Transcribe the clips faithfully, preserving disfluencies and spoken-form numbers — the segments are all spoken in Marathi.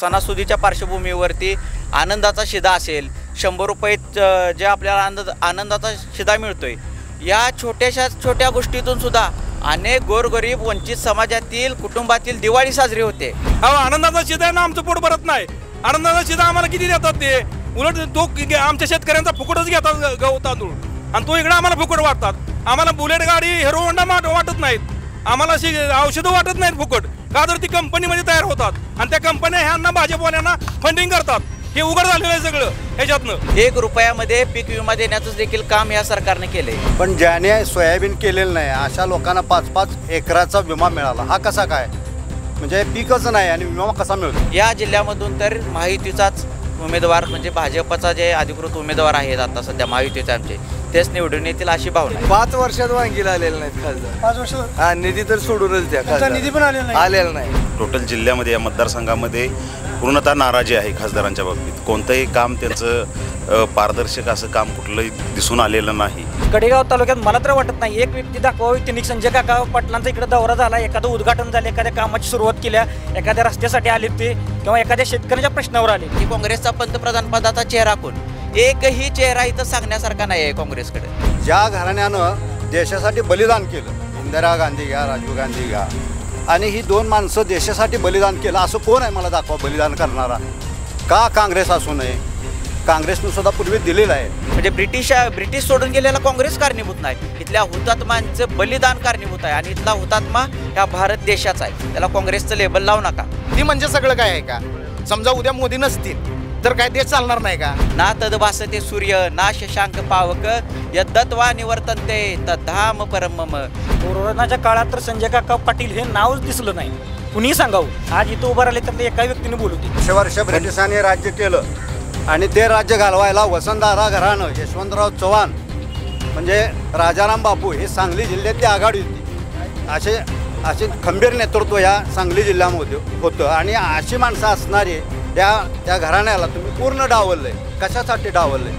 सणासुदीच्या पार्श्वभूमीवरती आनंदाचा शिधा असेल, शंभर रुपये जे आपल्याला आनंद आनंदाचा शिधा मिळतोय, या छोट्याशा छोट्या गोष्टीतून सुद्धा अनेक गोरगरीब वंचित समाजातील कुटुंबातील दिवाळी साजरी होते। अहो आनंदाचा शिधा ना आमचं पोट भरत नाही। आनंदाचा शिधा आम्हाला किती देतात ते, उलट तो आमच्या शेतकऱ्यांचा फुकटच घेतात गहू तांदूळ, आणि तो इकडे आम्हाला फुकट वाटतात। आम्हाला बुलेट गाडी हिरो होंडा वाटत नाहीत, आम्हाला अशी औषधं वाटत नाहीत फुकट, का तर ती कंपनीमध्ये तयार होतात आणि त्या कंपन्या ह्यांना भाजपवाल्यांना फंडिंग करतात। हे उघड झालेलं आहे सगळं ह्याच्यातनं। एक रुपयामध्ये पीक विमा देण्याचं देखील काम या सरकारने केले, पण ज्याने सोयाबीन केलेलं नाही अशा लोकांना पाच पाच एकराचा विमा मिळाला, हा कसा काय? म्हणजे पीकच नाही आणि विमा कसा मिळतो? या जिल्ह्यामधून तर महायुतीचाच उमेदवार म्हणजे भाजपचा जे अधिकृत उमेदवार आहेत आता सध्या महायुतीचे आमचे, तेच निवडून येतील अशी भावना आहे। पाच वर्षात वांगीला आलेलं नाहीत खासदार, पाच वर्ष हा निधी तर सोडूनच द्या, खासदार निधी पण आलेला नाही आलेला नाही। टोटल जिल्ह्यामध्ये या मतदारसंघामध्ये पूर्णतः नाराजी आहे खासदारांच्या बाबतीत। कोणतंही काम त्यांचं पारदर्शक असं काम कुठलंही दिसून आलेलं नाही। कडेगाव तालुक्यात मला तर वाटत नाही एक व्यक्ती दाखवावी त्यांनी संजय काका पाटलांचा इकडे दौरा झाला, एखादं उद्घाटन झालं, एखाद्या कामाची सुरुवात केल्या, एखाद्या रस्त्यासाठी आले ते किंवा एखाद्या शेतकऱ्याच्या प्रश्नावर आले। की काँग्रेसचा पंतप्रधान पदाचा चेहरा कोण? एकही चेहरा इथं सांगण्यासारखा नाही आहे काँग्रेसकडे। ज्या घराण्यानं देशासाठी बलिदान केलं, इंदिरा गांधी घ्या, राजीव गांधी घ्या, आणि ही दोन माणसं देशासाठी बलिदान केलं असं कोण आहे मला दाखवा बलिदान करणारा? का काँग्रेस असू नये? काँग्रेसनं सुद्धा पूर्वी दिलेलं आहे। म्हणजे ब्रिटिश ब्रिटिश सोडून गेलेला काँग्रेस कारणीभूत नाही, इथल्या हुतात्मांचं बलिदान कारणीभूत आहे, आणि इथला हुतात्मा ह्या भारत देशाचा आहे, त्याला काँग्रेसचं लेबल लावू नका। ती म्हणजे सगळं काय आहे का? समजा उद्या मोदी नसतील तर काय देश चालणार नाही का? ना तद भासते सूर्य ना शशांक पावक यद्दत्वा निवर्तन्ते तद्धाम परमम। कोरोनाच्या काळात तर संजय काका पाटील हे नावच दिसलं नाही, कुणी सांगावं। आज इथं उभं राहिले तर ते एका व्यक्तीने बोलवते। वर्ष ब्रिटिशांनी राज्य केलं आणि ते राज्य घालवायला वसंतदादा घराणं, यशवंतराव चव्हाण म्हणजे राजाराम बापू हे सांगली जिल्ह्यातली आघाडी होती। असे असे खंबीर नेतृत्व या सांगली जिल्ह्यामध्ये होतं, आणि अशी माणसं असणारी त्या त्या घराण्याला तुम्ही पूर्ण डावललंय। कशासाठी डावललंय?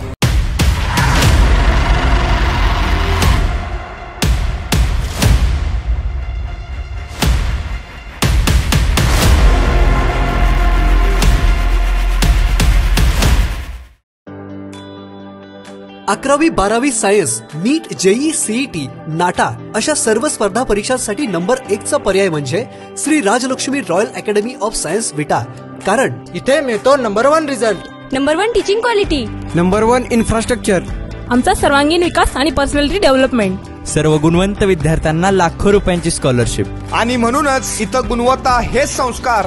अकरावी बारावी science, NEET, JEE, CET, NATA अशा सर्व स्पर्धा परीक्षांसाठी नंबर एकचा पर्याय म्हणजे Shri Rajlakshmi royal academy of science Vita. कारण इथे मिळतो number one result, number one teaching quality, number one infrastructure, आमचा सर्वांगीण विकास आणि पर्सनॅलिटी डेव्हलपमेंट, सर्व गुणवंत विद्यार्थ्यांना लाखो रुपयांची स्कॉलरशिप, आणि म्हणूनच इथं गुणवत्ता हे संस्कार।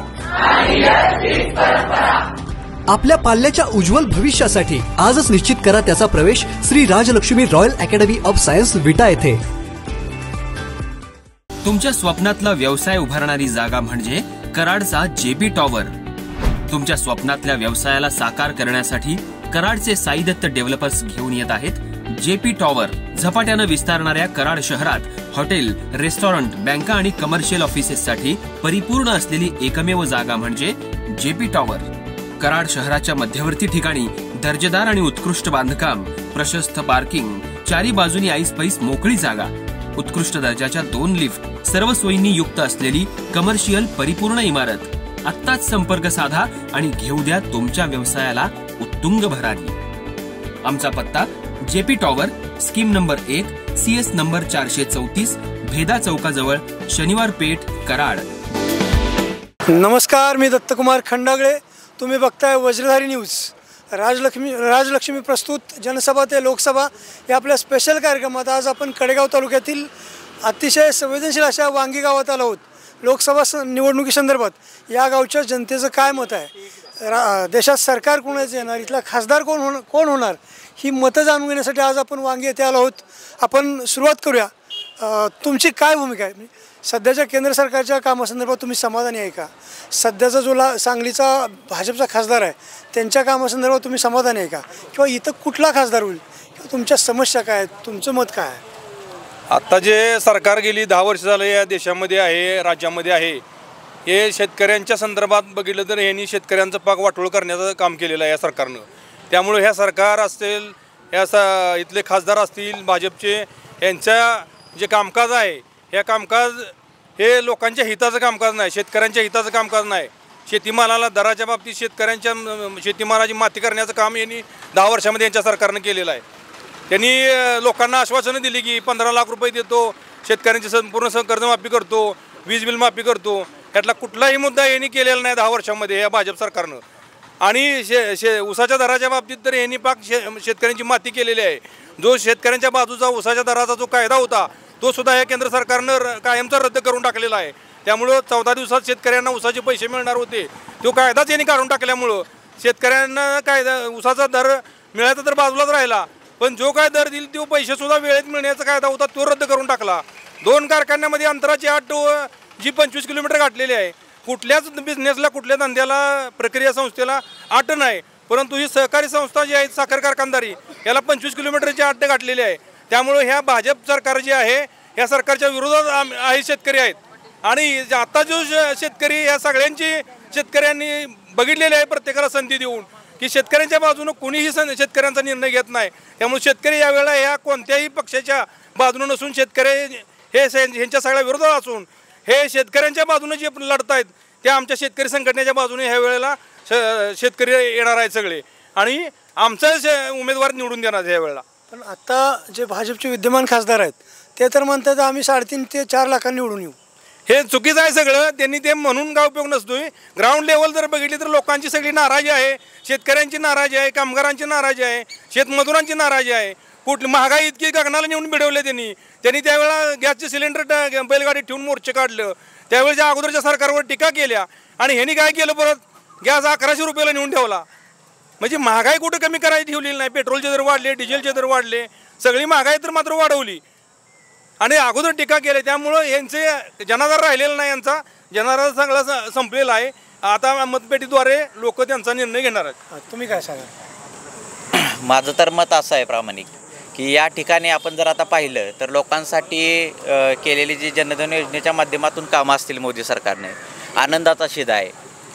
आपल्या पाल्याच्या उज्ज्वल भविष्यासाठी आजच निश्चित करा त्याचा प्रवेश Shri Rajlakshmi royal academy of science Vita येथे। तुमच्या स्वप्नातला व्यवसाय उभारणारी जागा म्हणजे कराडचा जेपी टॉवर। तुमच्या स्वप्नातल्या व्यवसायाला साकार करण्यासाठी कराडचे साई दत्त डेव्हलपर्स घेऊन येत आहेत जेपी टॉवर। झपाट्यानं विस्तारणाऱ्या कराड शहरात हॉटेल, रेस्टॉरंट, बँका आणि कमर्शियल ऑफिसेससाठी परिपूर्ण असलेली एकमेव जागा म्हणजे जेपी टॉवर। कराड शहराच्या मध्यवर्ती ठिकाणी दर्जेदार आणि उत्कृष्ट बांधकाम, प्रशस्त पार्किंग, चारी बाजूनी ऐस पैस मोकळी जागा, उत्कृष्ट दर्जाच्या दोन लिफ्ट, सर्व सोयींनी युक्त असलेली कमर्शियल परिपूर्ण इमारत। आत्ताच संपर्क साधा आणि घेऊ द्या तुमच्या व्यवसायाला उत्तुंग भरारी। आमचा पत्ता जेपी टॉवर, स्कीम नंबर एक, सी एस नंबर चारशे चौतीस, भेदा चौकाजवळ, शनिवार पेठ, कराड। नमस्कार, मी दत्तकुमार खंडागळे, तुम्ही बघताय वज्रधारी न्यूज। राजलक्ष्मी राजलक्ष्मी प्रस्तुत जनसभा ते लोकसभा या आपल्या स्पेशल कार्यक्रमात आज आपण कडेगाव तालुक्यातील अतिशय संवेदनशील अशा वांगी गावात आलो आहोत। लोकसभा निवडणुकीसंदर्भात या गावच्या जनतेचं काय मत आहे, रा देशात सरकार कोणाचं येणार, इथला खासदार कोण होणार कोण होणार ही मतं जाणून घेण्यासाठी आज आपण वांगी येथे आलो आहोत। आपण सुरुवात करूया। तुमची काय भूमिका आहे? सध्याच्या केंद्र सरकारच्या कामासंदर्भात तुम्ही समाधानी आहे का? सध्याचा जो ला सांगलीचा भाजपचा खासदार आहे त्यांच्या कामासंदर्भात तुम्ही समाधानी आहे का? किंवा इथं कुठला खासदार होईल, किंवा तुमच्या समस्या काय आहेत, तुमचं मत काय आहे? आता जे सरकार गेली दहा वर्ष झालं या देशामध्ये आहे, राज्यामध्ये आहे, हे शेतकऱ्यांच्या संदर्भात बघितलं तर यांनी शेतकऱ्यांचं पाक वाटोळ करण्याचं काम केलेलं आहे या सरकारनं। त्यामुळे ह्या सरकार असतील, या स इथले खासदार असतील भाजपचे, यांच्या जे कामकाज आहे हे कामकाज हे लोकांच्या हिताचं कामकाज नाही, शेतकऱ्यांच्या हिताचं कामकाज नाही। शेतीमालाला दराच्या बाबतीत शेतकऱ्यांच्या शेतीमालाची माती करण्याचं काम यांनी दहा वर्षामध्ये यांच्या सरकारनं केलेलं आहे. त्यांनी लोकांना आश्वासनं दिली की पंधरा लाख रुपये देतो, शेतकऱ्यांची संपूर्ण स कर्जमाफी करतो, वीज बिल माफी करतो. यातला कुठलाही मुद्दा यांनी केलेला नाही दहा वर्षामध्ये या भाजप सरकारनं. आणि शे शे ऊसाच्या दराच्या बाबतीत तर यांनी पाक शे शेतकऱ्यांची माती केलेली आहे. जो शेतकऱ्यांच्या बाजूचा ऊसाच्या दराचा जो कायदा होता तो सुद्धा या केंद्र सरकारनं कायमचा रद्द करून टाकलेला आहे. त्यामुळं चौदा दिवसात शेतकऱ्यांना ऊसाचे पैसे मिळणार होते, तो कायदाच यांनी काढून टाकल्यामुळं शेतकऱ्यांना कायदा ऊसाचा दर मिळायचा तर बाजूलाच राहिला, पण जो काय दर दिला तो पैसेसुद्धा वेळेत मिळण्याचा कायदा होता तो रद्द करून टाकला. दोन कारखान्यामध्ये अंतराची अट जी पंचवीस किलोमीटर गाठलेली आहे. कुठल्याच बिझनेसला कुठल्या धंद्याला प्रक्रिया संस्थेला अट नाही, परंतु ही सहकारी संस्था जी आहे साखर कारखानदारी याला पंचवीस किलोमीटरची अट गाठलेली आहे. त्यामुळे ह्या भाजप सरकार जे आहे या सरकारच्या विरोधात आहे शेतकरी आहेत. आणि आता जो शेतकरी या सगळ्यांची शेतकऱ्यांनी बघितलेले आहे प्रत्येकाला संधी देऊन की शेतकऱ्यांच्या बाजूनं कोणीही शेतकऱ्यांचा निर्णय घेत नाही. त्यामुळे शेतकरी यावेळेला या कोणत्याही पक्षाच्या बाजूनं नसून शेतकरी हे ह्यांच्या सगळ्या विरोधात असून हे शेतकऱ्यांच्या बाजूने जे लढत आहेत त्या आमच्या शेतकरी संघटनेच्या बाजूने ह्या वेळेला शेतकरी येणार आहेत सगळे आणि आमचा उमेदवार निवडून देणार ह्या वेळेला. पण आता जे भाजपचे विद्यमान खासदार आहेत ते तर म्हणतात आम्ही साडेतीन ते चार लाखांनी निवडून येऊ. हे चुकीचं आहे सगळं. त्यांनी ते म्हणून काय उपयोग नसतोय. ग्राउंड लेवल जर बघितली तर लोकांची सगळी नाराजी आहे, शेतकऱ्यांची नाराजी आहे, कामगारांची नाराजी आहे, शेतमजुरांची नाराजी आहे. कुठली महागाई इतकी गगनाला नेऊन भिडवले त्यांनी त्यांनी त्यावेळेला गॅसचे सिलेंडर बैलगाडी ठेवून मोर्चे काढलं. त्यावेळेच्या अगोदरच्या सरकारवर टीका केल्या आणि ह्यांनी काय केलं परत गॅस अकराशे रुपयाला नेऊन ठेवला. म्हणजे महागाई कुठं कमी करायची ठेवलेली नाही. पेट्रोलचे दर वाढले, डिझेलचे दर वाढले, सगळी महागाई तर मात्र वाढवली आणि अगोदर टीका केली. त्यामुळं यांचे जनाधार राहिलेला नाही, यांचा जनाधार सगळा संपलेला आहे. आता मतपेटीद्वारे लोक त्यांचा निर्णय घेणार आहेत. तुम्ही काय सांगा? माझं तर मत असं आहे प्रामाणिक की या ठिकाणी आपण जर आता पाहिलं तर लोकांसाठी केलेली जी जनधन योजनेच्या माध्यमातून कामं असतील मोदी सरकारने, आनंदाचा शिधा आहे.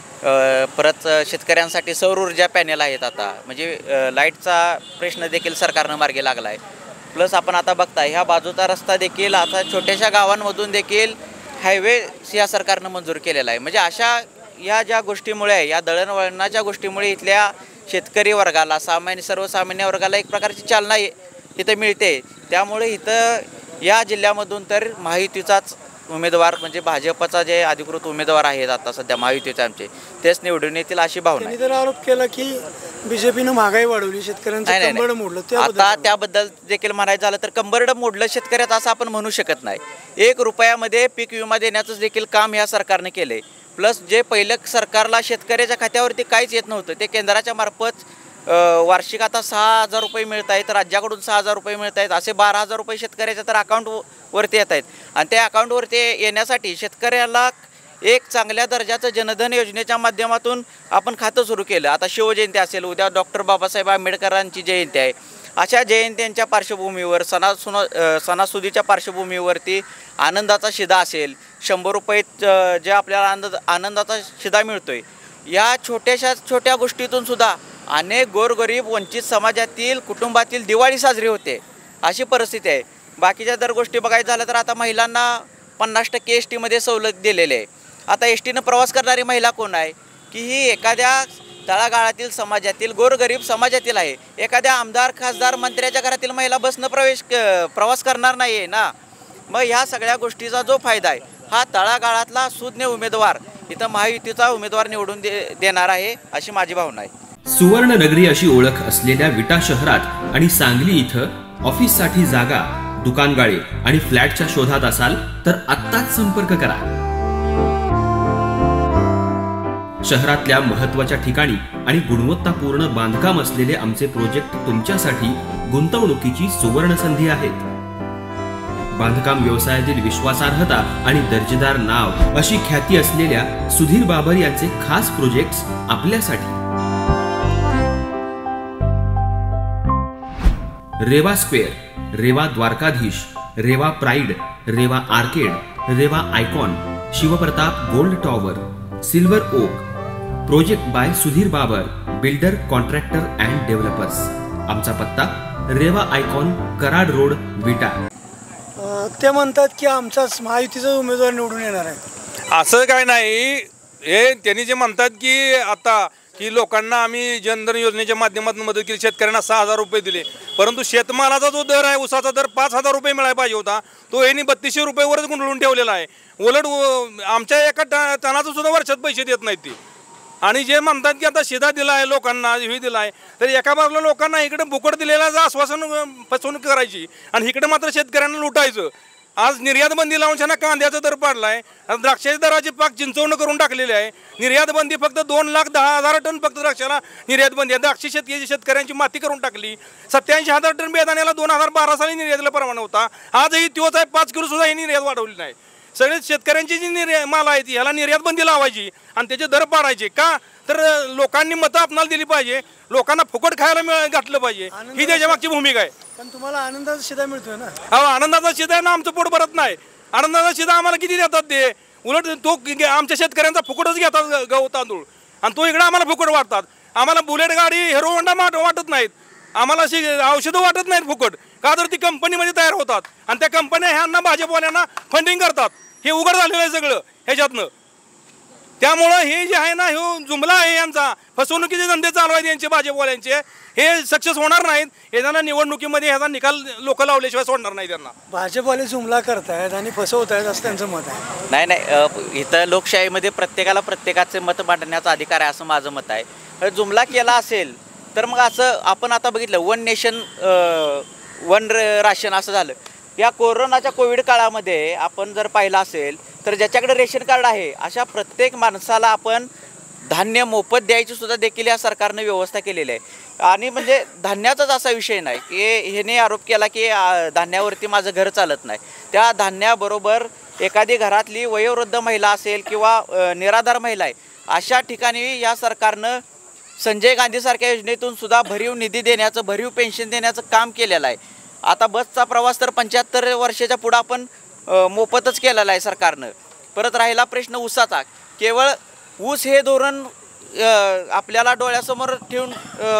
परत शेतकऱ्यांसाठी सौर ऊर्जा पॅनेल आहेत आता, म्हणजे लाईटचा प्रश्न देखील सरकारनं मार्गी लागला आहे. प्लस आपण आता बघताय ह्या बाजूचा रस्ता देखील आता छोट्याशा गावांमधून देखील हायवे या सरकारनं मंजूर केलेला आहे. म्हणजे अशा या ज्या गोष्टीमुळे या दळणवळणाच्या गोष्टीमुळे इथल्या शेतकरी वर्गाला सामान्य सर्वसामान्य वर्गाला एक प्रकारची चालना इथं मिळते. त्यामुळे इथं या जिल्ह्यामधून तर महायुतीचाच उमेदवार म्हणजे भाजपचा जे अधिकृत उमेदवार आहेत आता सध्या महायुतीचे आमचे तेच निवडून येतील अशी भावना आहे. त्यांनी तर आरोप केला की बीजेपीनं महागाई वाढवली, शेतकऱ्यांचं कंबरड मोडलं. आता त्याबद्दल देखील म्हणायचं झालं तर कंबरड मोडलं शेतकऱ्याचं असं आपण म्हणू शकत नाही. एक रुपयामध्ये पीक विमा देण्याचं देखील काम ह्या सरकारने केलंय. प्लस जे पहिलं सरकारला शेतकऱ्याच्या खात्यावरती काहीच येत नव्हतं ते केंद्राच्या मार्फत वार्षिक आता सहा हजार रुपये मिळत आहेत, राज्याकडून सहा हजार रुपये मिळत आहेत, असे बारा हजार रुपये शेतकऱ्याच्या तर अकाउंटवरती येत आहेत. आणि त्या अकाउंटवरती येण्यासाठी शेतकऱ्याला एक चांगल्या दर्जाचं जनधन योजनेच्या माध्यमातून आपण खातं सुरू केलं. आता शिवजयंती असेल, उद्या डॉक्टर बाबासाहेब आंबेडकरांची जयंती आहे. अशा जयंत्यांच्या पार्श्वभूमीवर सणासुना सणासुदीच्या पार्श्वभूमीवरती आनंदाचा शिधा असेल, शंभर रुपये जे आपल्याला आनंद आनंदाचा शिधा मिळतोय, या छोट्याशा छोट्या गोष्टीतून सुद्धा अनेक गोरगरीब वंचित समाजातील कुटुंबातील दिवाळी साजरी होते अशी परिस्थिती आहे. बाकीच्या जर गोष्टी बघायचं झालं तर आता महिलांना पन्नास टक्के एस टीमध्ये सवलत दिलेली आहे. आता एस टीनं प्रवास करणारी महिला कोण आहे की ही एखाद्या तळागाळातील समाजातील गोरगरीब समाजातील आहे. एखाद्या आमदार खासदार मंत्र्याच्या घरातील महिला बसनं प्रवेश प्रवास करणार नाही आहे ना. मग ह्या सगळ्या गोष्टीचा जो फायदा आहे हा तळागाळातला सुज्ञ उमेदवार इथं महायुतीचा उमेदवार निवडून दे देणार आहे अशी माझी भावना आहे. सुवर्ण नगरी अशी ओळख असलेल्या विटा शहरात आणि सांगली इथं ऑफिससाठी जागा, दुकानगाळे आणि फ्लॅटच्या शोधात असाल तर आत्ताच संपर्क करा. शहरातल्या महत्त्वाच्या ठिकाणी आणि गुणवत्तापूर्ण बांधकाम असलेले आमचे प्रोजेक्ट तुमच्यासाठी गुंतवणुकीची सुवर्ण संधी आहेत. बांधकाम व्यवसायातील विश्वासार्हता आणि दर्जेदार नाव अशी ख्याती असलेल्या सुधीर बाबर यांचे खास प्रोजेक्ट्स आपल्यासाठी. Reva square, Reva Dwarkadhish, Reva pride, Reva arcade, Reva icon, Shivpratap gold tower, silver oak. Project by Sudhir Babar, builder, contractor and developers. आमचा पत्ता रेवा आयकॉन, कराड रोड, विटा. ते म्हणतात की आमचाच महायुतीचा उमेदवार निवडून येणार आहे. असं काय नाही. हे त्यांनी जे म्हणतात की आता की लोकांना आम्ही जनधन योजनेच्या माध्यमातून मदत केली, शेतकऱ्यांना सहा हजार रुपये दिले, परंतु शेतमालाचा जो दर आहे ऊसाचा दर पाच हजार रुपये मिळायला पाहिजे होता, तो यांनी बत्तीसशे रुपयेवरच गुंडळून ठेवलेला आहे. उलट आमच्या एका टनाचं सुद्धा वर्षात पैसे देत नाहीत ते. आणि जे म्हणतात की आता शिधा दिला आहे लोकांना, हे दिला आहे, तर एका बाजूला लोकांना इकडे बुकड दिलेलं आश्वासन फसवणूक करायची आणि इकडे मात्र शेतकऱ्यांना लुटायचं. आज निर्यात बंदी लावून त्यांना कांद्याचा दर पाडलाय, द्राक्षाच्या दराची पाक चिंचवणं करून टाकलेली आहे. निर्यात बंदी फक्त दोन लाख दहा हजार टन फक्त द्राक्षाला निर्यात बंदी आहे. द्राक्षी शेतकरी शेतकऱ्यांची माती करून टाकली. सत्याऐंशी हजार टन बेदाण्याला दोन हजार बारा साली निर्यातीला परवाना होता, आजही तोच आहे, पाच किलो सुद्धा ही निर्यात वाढवली नाही. सगळे शेतकऱ्यांची जी निर्या माल आहे ती ह्याला निर्यात बंदी लावायची आणि त्याचे दर पाडायचे. का तर लोकांनी मतं आपणाला दिली पाहिजे, लोकांना फुकट खायला मिळ घातलं पाहिजे, ही त्याच्या मागची भूमिका आहे. पण तुम्हाला आनंदाचा शिधा मिळतोय ना? हो, आनंदाचा शिधा आहे ना, आमचं पोट भरत नाही. आनंदाचा शिधा आम्हाला किती देतात ते? उलट तो आमच्या शेतकऱ्यांचा फुकटच घेतात गहू तांदूळ आणि तो इकडे आम्हाला फुकट वाटतात. आम्हाला बुलेट गाडी हिरो होंडा वाटत नाहीत, आम्हाला अशी औषधं वाटत नाहीत फुकट. का तर ती कंपनीमध्ये तयार होतात आणि त्या कंपन्या ह्यांना भाजपवाल्यांना फंडिंग करतात. हे उघड झालेलं आहे सगळं ह्याच्यातनं. त्यामुळं हे जे आहे ना, हे जुमला आहे यांचा, फसवणुकीचे धंदे चालू आहेत यांचे भाजपवाल्यांचे, हे सक्सेस होणार नाहीत. येताना निवडणुकीमध्ये ह्याचा निकाल लोक लावल्याशिवाय सोडणार नाही त्यांना. भाजपवाले जुमला करतायत आणि फसवत आहेत असं त्यांचं मत आहे. नाही नाही, इथं लोकशाहीमध्ये प्रत्येकाला प्रत्येकाचे मत मांडण्याचा अधिकार आहे असं माझं मत आहे. जुमला केला असेल तर मग असं आपण आता बघितलं वन नेशन वन राशन असं झालं. या कोरोनाच्या कोविड काळामध्ये आपण जर पाहिलं असेल तर ज्याच्याकडे रेशन कार्ड आहे अशा प्रत्येक माणसाला आपण धान्य मोफत द्यायची सुद्धा देखील या सरकारने व्यवस्था केलेली आहे. आणि म्हणजे धान्याचाच असा विषय नाही की ह्याने आरोप केला की धान्यावरती माझं घर चालत नाही. त्या धान्याबरोबर एखादी घरातली वयोवृद्ध महिला असेल किंवा निराधार महिला आहे अशा ठिकाणी या सरकारनं संजय गांधीसारख्या योजनेतून सुद्धा भरीव निधी देण्याचं, भरीव पेन्शन देण्याचं काम केलेलं आहे. आता बसचा प्रवास तर पंच्याहत्तर वर्षाच्या पुढं आपण मोफतच केलेला आहे सरकारनं. परत राहिला प्रश्न ऊसाचा, केवळ ऊस हे धोरण आपल्याला डोळ्यासमोर ठेवून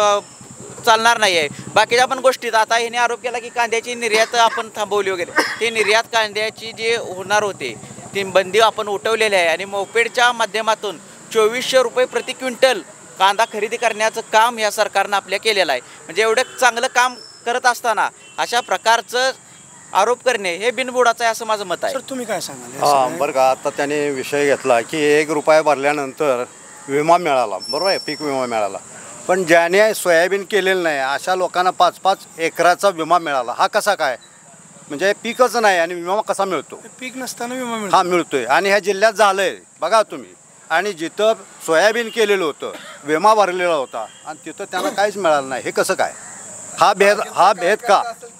चालणार नाही आहे. बाकीच्या पण गोष्टीत आता ह्याने आरोप केला की कांद्याची निर्यात आपण थांबवली वगैरे, ते निर्यात कांद्याची जे होणार होते ती बंदी आपण उठवलेली आहे. आणि मोपेडच्या माध्यमातून चोवीसशे रुपये प्रति क्विंटल कांदा खरेदी करण्याचं काम या सरकारनं आपल्या केलेलं आहे. म्हणजे एवढं चांगलं काम करत असताना अशा प्रकारचं आरोप करणे हे बिनबुडाचं आहे असं माझं मत आहे. सर तुम्ही काय सांगाल? हां बरं का, आता त्याने विषय घेतला की एक रुपया भरल्यानंतर विमा मिळाला, बरोबर आहे, पीक विमा मिळाला. पण ज्याने सोयाबीन केलेलं नाही अशा लोकांना पाच पाच एकराचा विमा मिळाला. हा कसा काय? म्हणजे पीकच नाही आणि विमा कसा मिळतो? पीक नसताना विमा मिळतो? हा मिळतोय. आणि ह्या जिल्ह्यात झालंय बघा तुम्ही. आणि जिथं सोयाबीन केलेलं होतं विमा भरलेला होता आणि तिथं त्यांना काहीच मिळालं नाही. हे कसं काय? हा भेद हा भेद का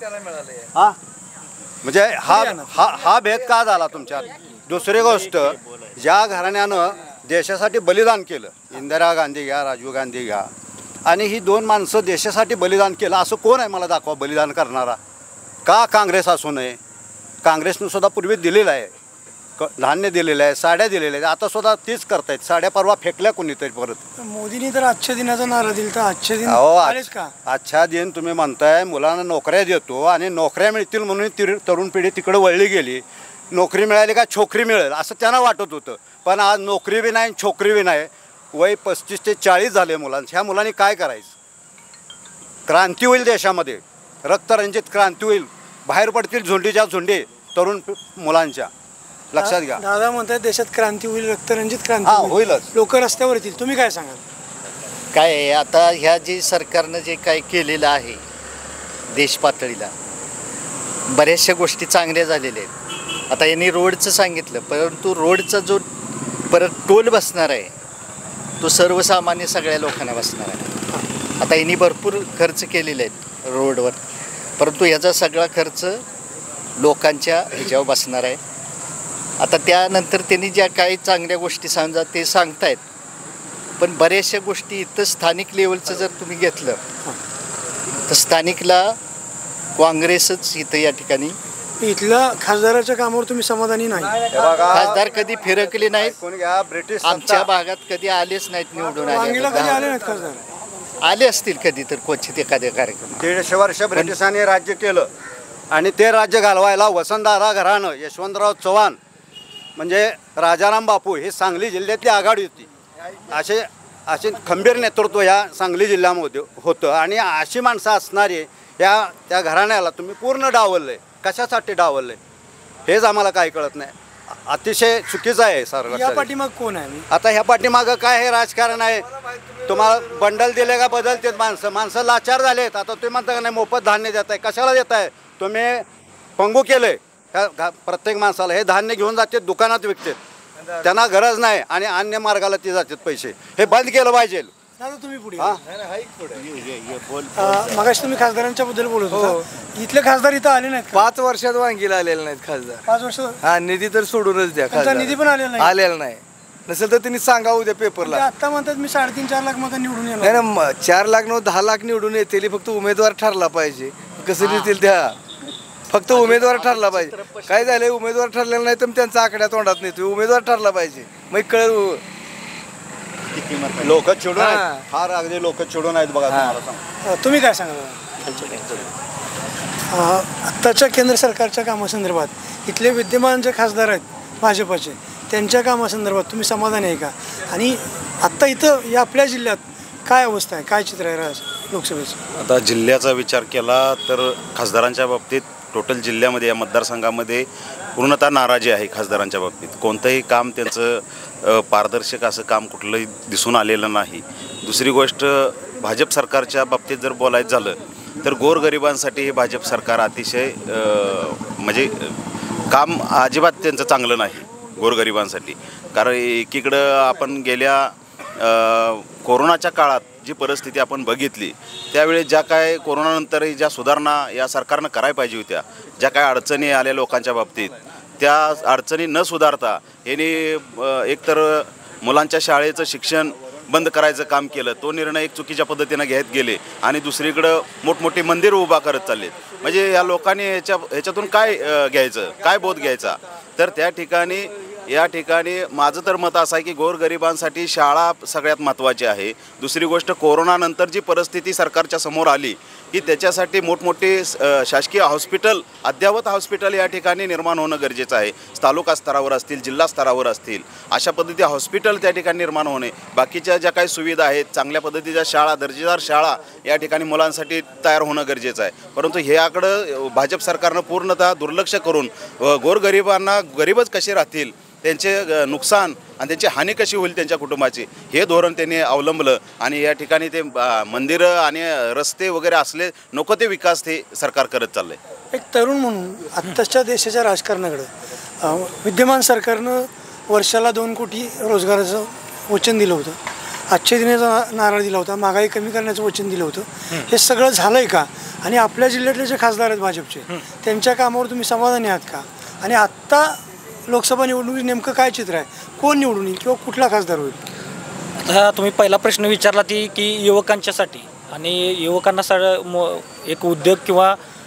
हा म्हणजे हा हा हा भेद का झाला तुमच्यात? दुसरी गोष्ट, ज्या घराण्यानं देशासाठी बलिदान केलं, इंदिरा गांधी घ्या, राजीव गांधी घ्या, आणि ही दोन माणसं देशासाठी बलिदान केलं असं कोण आहे मला दाखवा बलिदान करणारा? का काँग्रेस असू नये? काँग्रेसनं सुद्धा पूर्वी दिलेलं आहे, क धान्य दिलेलं आहे, साड्या दिलेल्या आहेत. आता सुद्धा तीच करतायत. साड्या परवा फेकल्या कोणीतरी परत. मोदींनी तर आजच्या दिनाचा नारा दिला तर आजच्या दिन हो आलेच का? आजच्या दिन तुम्ही म्हणताय मुलांना नोकऱ्या देतो आणि नोकऱ्या मिळतील म्हणून तिर तरुण पिढी तिकडे वळली गेली. नोकरी मिळाली का छोकरी मिळेल असं त्यांना वाटत होतं. पण आज नोकरी बी नाही, छोकरी बी नाही. वय पस्तीस ते चाळीस झाले मुलांचं. ह्या मुलांनी काय करायचं? क्रांती होईल देशामध्ये, रक्तरंजित क्रांती होईल. बाहेर पडतील झुंडीच्या झुंडी तरुण मुलांच्या. लक्षात घ्या. दादा म्हणतात देशात क्रांती होईल, रक्तरंजित क्रांती होईलच. लोक रस्त्यावर येतील. तुम्ही काय सांगाल? काय आहे आता ह्या जे सरकारनं जे काय केलेलं आहे देश पातळीला, बऱ्याचशा गोष्टी चांगल्या झालेल्या आहेत. आता यांनी रोडचं सांगितलं, परंतु रोडचा जो परत टोल बसणार आहे तो सर्वसामान्य सगळ्या लोकांना बसणार आहे. आता यांनी भरपूर खर्च केलेले आहेत रोडवर, परंतु ह्याचा सगळा खर्च लोकांच्या ह्याच्यावर बसणार आहे. आता त्यानंतर त्यांनी ज्या काही चांगल्या गोष्टी समजा ते सांगतायत, पण बऱ्याचशा गोष्टी इथं स्थानिक लेवलचं जर तुम्ही घेतलं तर स्थानिकला काँग्रेसच इथं या ठिकाणी. इथल्या खासदाराच्या कामावर तुम्ही समाधानी नाही? खासदार कधी फिरकले नाहीत, ब्रिटिश आमच्या भागात कधी आलेच नाहीत निवडून आले. आले असतील कधी तर क्वचित एखाद्या कार्यक्रम. दीडशे वर्ष ब्रिटिशांनी राज्य केलं आणि ते राज्य घालवायला वसंतदादा घराणं, यशवंतराव चव्हाण म्हणजे राजाराम बापू हे सांगली जिल्ह्यातली आघाडी होती. असे असे खंबीर नेतृत्व या सांगली जिल्ह्यामध्ये होतं आणि अशी माणसं असणारी या त्या घराण्याला तुम्ही पूर्ण डावललं आहे. कशासाठी डावललं आहे हेच आम्हाला काय कळत नाही. अतिशय चुकीचं आहे सर. या पाठीमाग कोण आहे? आता ह्या पाठीमागं काय हे राजकारण आहे. तुम्हाला बंडल दिले का बदलतेत माणसं माणसं लाचार झालेत. आता तुम्ही म्हणता का नाही मोफत धान्य देत आहे. कशाला देत आहे तुम्ही? पंगू केलं आहे ह्या प्रत्येक माणसाला. हे धान्य घेऊन जाते दुकानात विकतात. त्यांना गरज नाही आणि अन्य मार्गाला ते जातात पैसे. हे बंद केलं पाहिजे. तुम्ही पुढे बोल. मगाशी तुम्ही खासदारांच्या बद्दल बोलत होता. इथले खासदार इथं आले नाहीत? पाच वर्षात वांगीला आलेले नाहीत खासदार. पाच वर्ष हा निधी तर सोडूनच द्या. खासदार निधी पण आलेला नाही. आलेला नाही. नसेल तर त्यांनी सांगा उद्या पेपरला. आता म्हणतात मी साडेतीन चार लाख मत निवडून येणार. नाही ना, चार लाख नऊ दहा लाख निवडून येतील. फक्त उमेदवार ठरला पाहिजे. कसं येतील त्या फक्त उमेदवार ठरला पाहिजे. काय झालंय उमेदवार ठरलेला नाही तर त्यांचा आकड्या तोंडात नाही. उमेदवार ठरला पाहिजे मग कळ. लोक चिडून आहेत. फार अगदी लोक चिडून आहेत बघा. तुम्हाला सांग तुम्ही काय सांगा आत्ताच्या केंद्र सरकारच्या कामासंदर्भात इथले विद्यमान जे खासदार आहेत भाजपचे त्यांच्या कामासंदर्भात तुम्ही समाधानी आहे का? आणि आत्ता इथं या आपल्या जिल्ह्यात काय अवस्था आहे, काय चित्र आहे राज लोकसभेचं? आता जिल्ह्याचा विचार केला तर खासदारांच्या बाबतीत टोटल जिल्ह्यामध्ये या मतदारसंघामध्ये पूर्णतः नाराजी आहे खासदारांच्या बाबतीत. कोणतंही काम त्यांचं पारदर्शक असं काम कुठलंही दिसून आलेलं नाही. दुसरी गोष्ट भाजप सरकारच्या बाबतीत जर बोलायचं झालं तर गोरगरिबांसाठी हे भाजप सरकार अतिशय म्हणजे काम अजिबात त्यांचं चांगलं नाही गोरगरिबांसाठी. कारण एकीकडं आपण गेल्या कोरोनाच्या काळात जी परिस्थिती आपण बघितली त्यावेळी ज्या काय कोरोनानंतरही ज्या सुधारणा या सरकारनं करायला पाहिजे होत्या, ज्या काय अडचणी आल्या लोकांच्या बाबतीत त्या अडचणी न सुधारता यांनी एकतर मुलांच्या शाळेचं शिक्षण बंद करायचं काम केलं. तो निर्णय एक चुकीच्या पद्धतीनं घेत गेले आणि दुसरीकडं मोठमोठी मंदिरं उभा करत चाललेत. म्हणजे या लोकांनी ह्याच्या ह्याच्यातून काय घ्यायचं, काय बोध घ्यायचा? तर त्या ठिकाणी या ठिकाणी माझं तर मत असं आहे की गोरगरिबांसाठी शाळा सगळ्यात महत्त्वाची आहे. दुसरी गोष्ट कोरोनानंतर जी परिस्थिती सरकारच्या समोर आली की त्याच्यासाठी मोठमोठे शासकीय हॉस्पिटल अद्ययावत हॉस्पिटल या ठिकाणी निर्माण होणं गरजेचं आहे. तालुका स्तरावर असतील, जिल्हा स्तरावर असतील, अशा पद्धती हॉस्पिटल त्या ठिकाणी निर्माण होणे. बाकीच्या ज्या काही सुविधा आहेत, चांगल्या पद्धतीच्या शाळा, दर्जेदार शाळा या ठिकाणी मुलांसाठी तयार होणं गरजेचं आहे. परंतु ह्याकडं भाजप सरकारनं पूर्णतः दुर्लक्ष करून गोरगरिबांना गरीबच कसे राहतील, त्यांचे नुकसान आणि त्यांची हानी कशी होईल त्यांच्या कुटुंबाची, हे धोरण त्यांनी अवलंबलं. आणि या ठिकाणी ते मंदिरं आणि रस्ते वगैरे असले नको ते विकास ते सरकार करत चाललंय. एक तरुण म्हणून आत्ताच्या देशाच्या राजकारणाकडं विद्यमान सरकारनं वर्षाला दोन कोटी रोजगाराचं वचन दिलं होतं, आजच्या दिनाचा नारळ दिला होता, महागाई कमी करण्याचं वचन दिलं होतं. हे सगळं झालं आहे का? आणि आपल्या जिल्ह्यातले जे खासदार आहेत भाजपचे त्यांच्या कामावर तुम्ही समाधानी आहात का? आणि आत्ता लोकसभा निवडणुकीत नेमकं काय चित्र आहे? कोण निवडून येईल किंवा कुठला खासदार होईल? आता तुम्ही पहिला प्रश्न विचारला ती की युवकांच्यासाठी आणि युवकांना सगळं मो एक उद्योग किंवा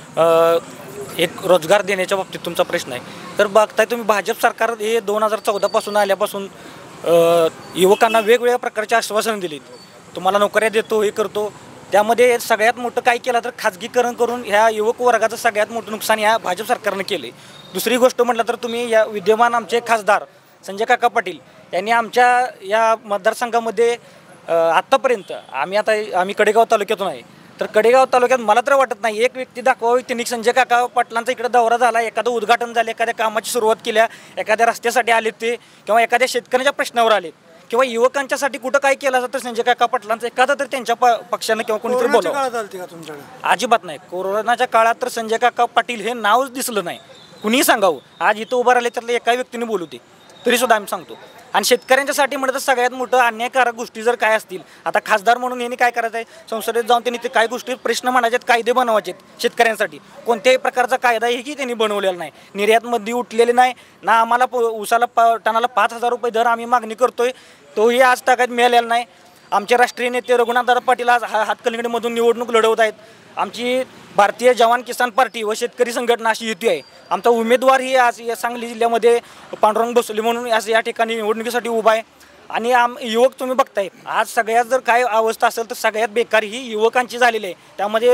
एक रोजगार देण्याच्या बाबतीत तुमचा प्रश्न आहे. तर बघताय तुम्ही भाजप सरकार हे दोन हजार चौदापासून आल्यापासून युवकांना वेगवेगळ्या प्रकारचे आश्वासनं दिलीत. तुम्हाला नोकऱ्या देतो, हे करतो. त्यामध्ये सगळ्यात मोठं काय केलं तर खाजगीकरण करून ह्या युवक वर्गाचं सगळ्यात मोठं नुकसान या भाजप सरकारनं केले. दुसरी गोष्ट म्हटलं तर तुम्ही या विद्यमान आमचे खासदार संजय काका पाटील यांनी आमच्या या मतदारसंघामध्ये आत्तापर्यंत आम्ही आता आम्ही कडेगाव तालुक्यातून आहे, तर कडेगाव तालुक्यात मला तर वाटत नाही एक व्यक्ती दाखवावी त्यांनी संजय काका पाटलांचा इकडे दौरा झाला, एखादं उद्घाटन झालं, एखाद्या कामाची सुरुवात केल्या, एखाद्या रस्त्यासाठी आलेत ते, किंवा एखाद्या शेतकऱ्याच्या प्रश्नावर आलेत, किंवा युवकांच्यासाठी कुठं काय केलं जातं संजय काका पाटलांचं एखादा तर त्यांच्या पक्षानं किंवा कोणीतरी बोलावं. अजिबात नाही. कोरोनाच्या काळात तर संजय काका पाटील हे नावच दिसलं नाही. कुणीही सांगावं, आज इथं उभं राहिले त्यातलं एका व्यक्तीने बोलू दे तरी सुद्धा आम्ही सांगतो. आणि शेतकऱ्यांच्यासाठी म्हणत सगळ्यात मोठं अन्यायकारक गोष्टी जर काय असतील, आता खासदार म्हणून यांनी काय करायचं आहे, संसदेत जाऊन त्यांनी ते काही गोष्टी प्रश्न म्हणायचे, कायदे बनवायचे शेतकऱ्यांसाठी. कोणत्याही प्रकारचा कायदाही त्यांनी बनवलेला नाही. निर्यातमध्ये उठलेले नाही ना. आम्हाला उसाला प टनाला पाच हजार रुपये दर आम्ही मागणी करतोय, तोही आज ताकद मिळालेला नाही. आमचे राष्ट्रीय नेते रघुनाथदादा पाटील आज हातकणंगलेमधून निवडणूक लढवत आहेत. आमची भारतीय जवान किसान पार्टी व शेतकरी संघटना अशी युती आहे. आमचा उमेदवार ही आज या सांगली जिल्ह्यामध्ये पांडुरंग बसवले म्हणून आज या ठिकाणी निवडणुकीसाठी उभा आहे. आणि आम युवक तुम्ही बघताय आज सगळ्यात जर काय अवस्था असेल तर सगळ्यात बेकारी ही युवकांची झालेली आहे. त्यामध्ये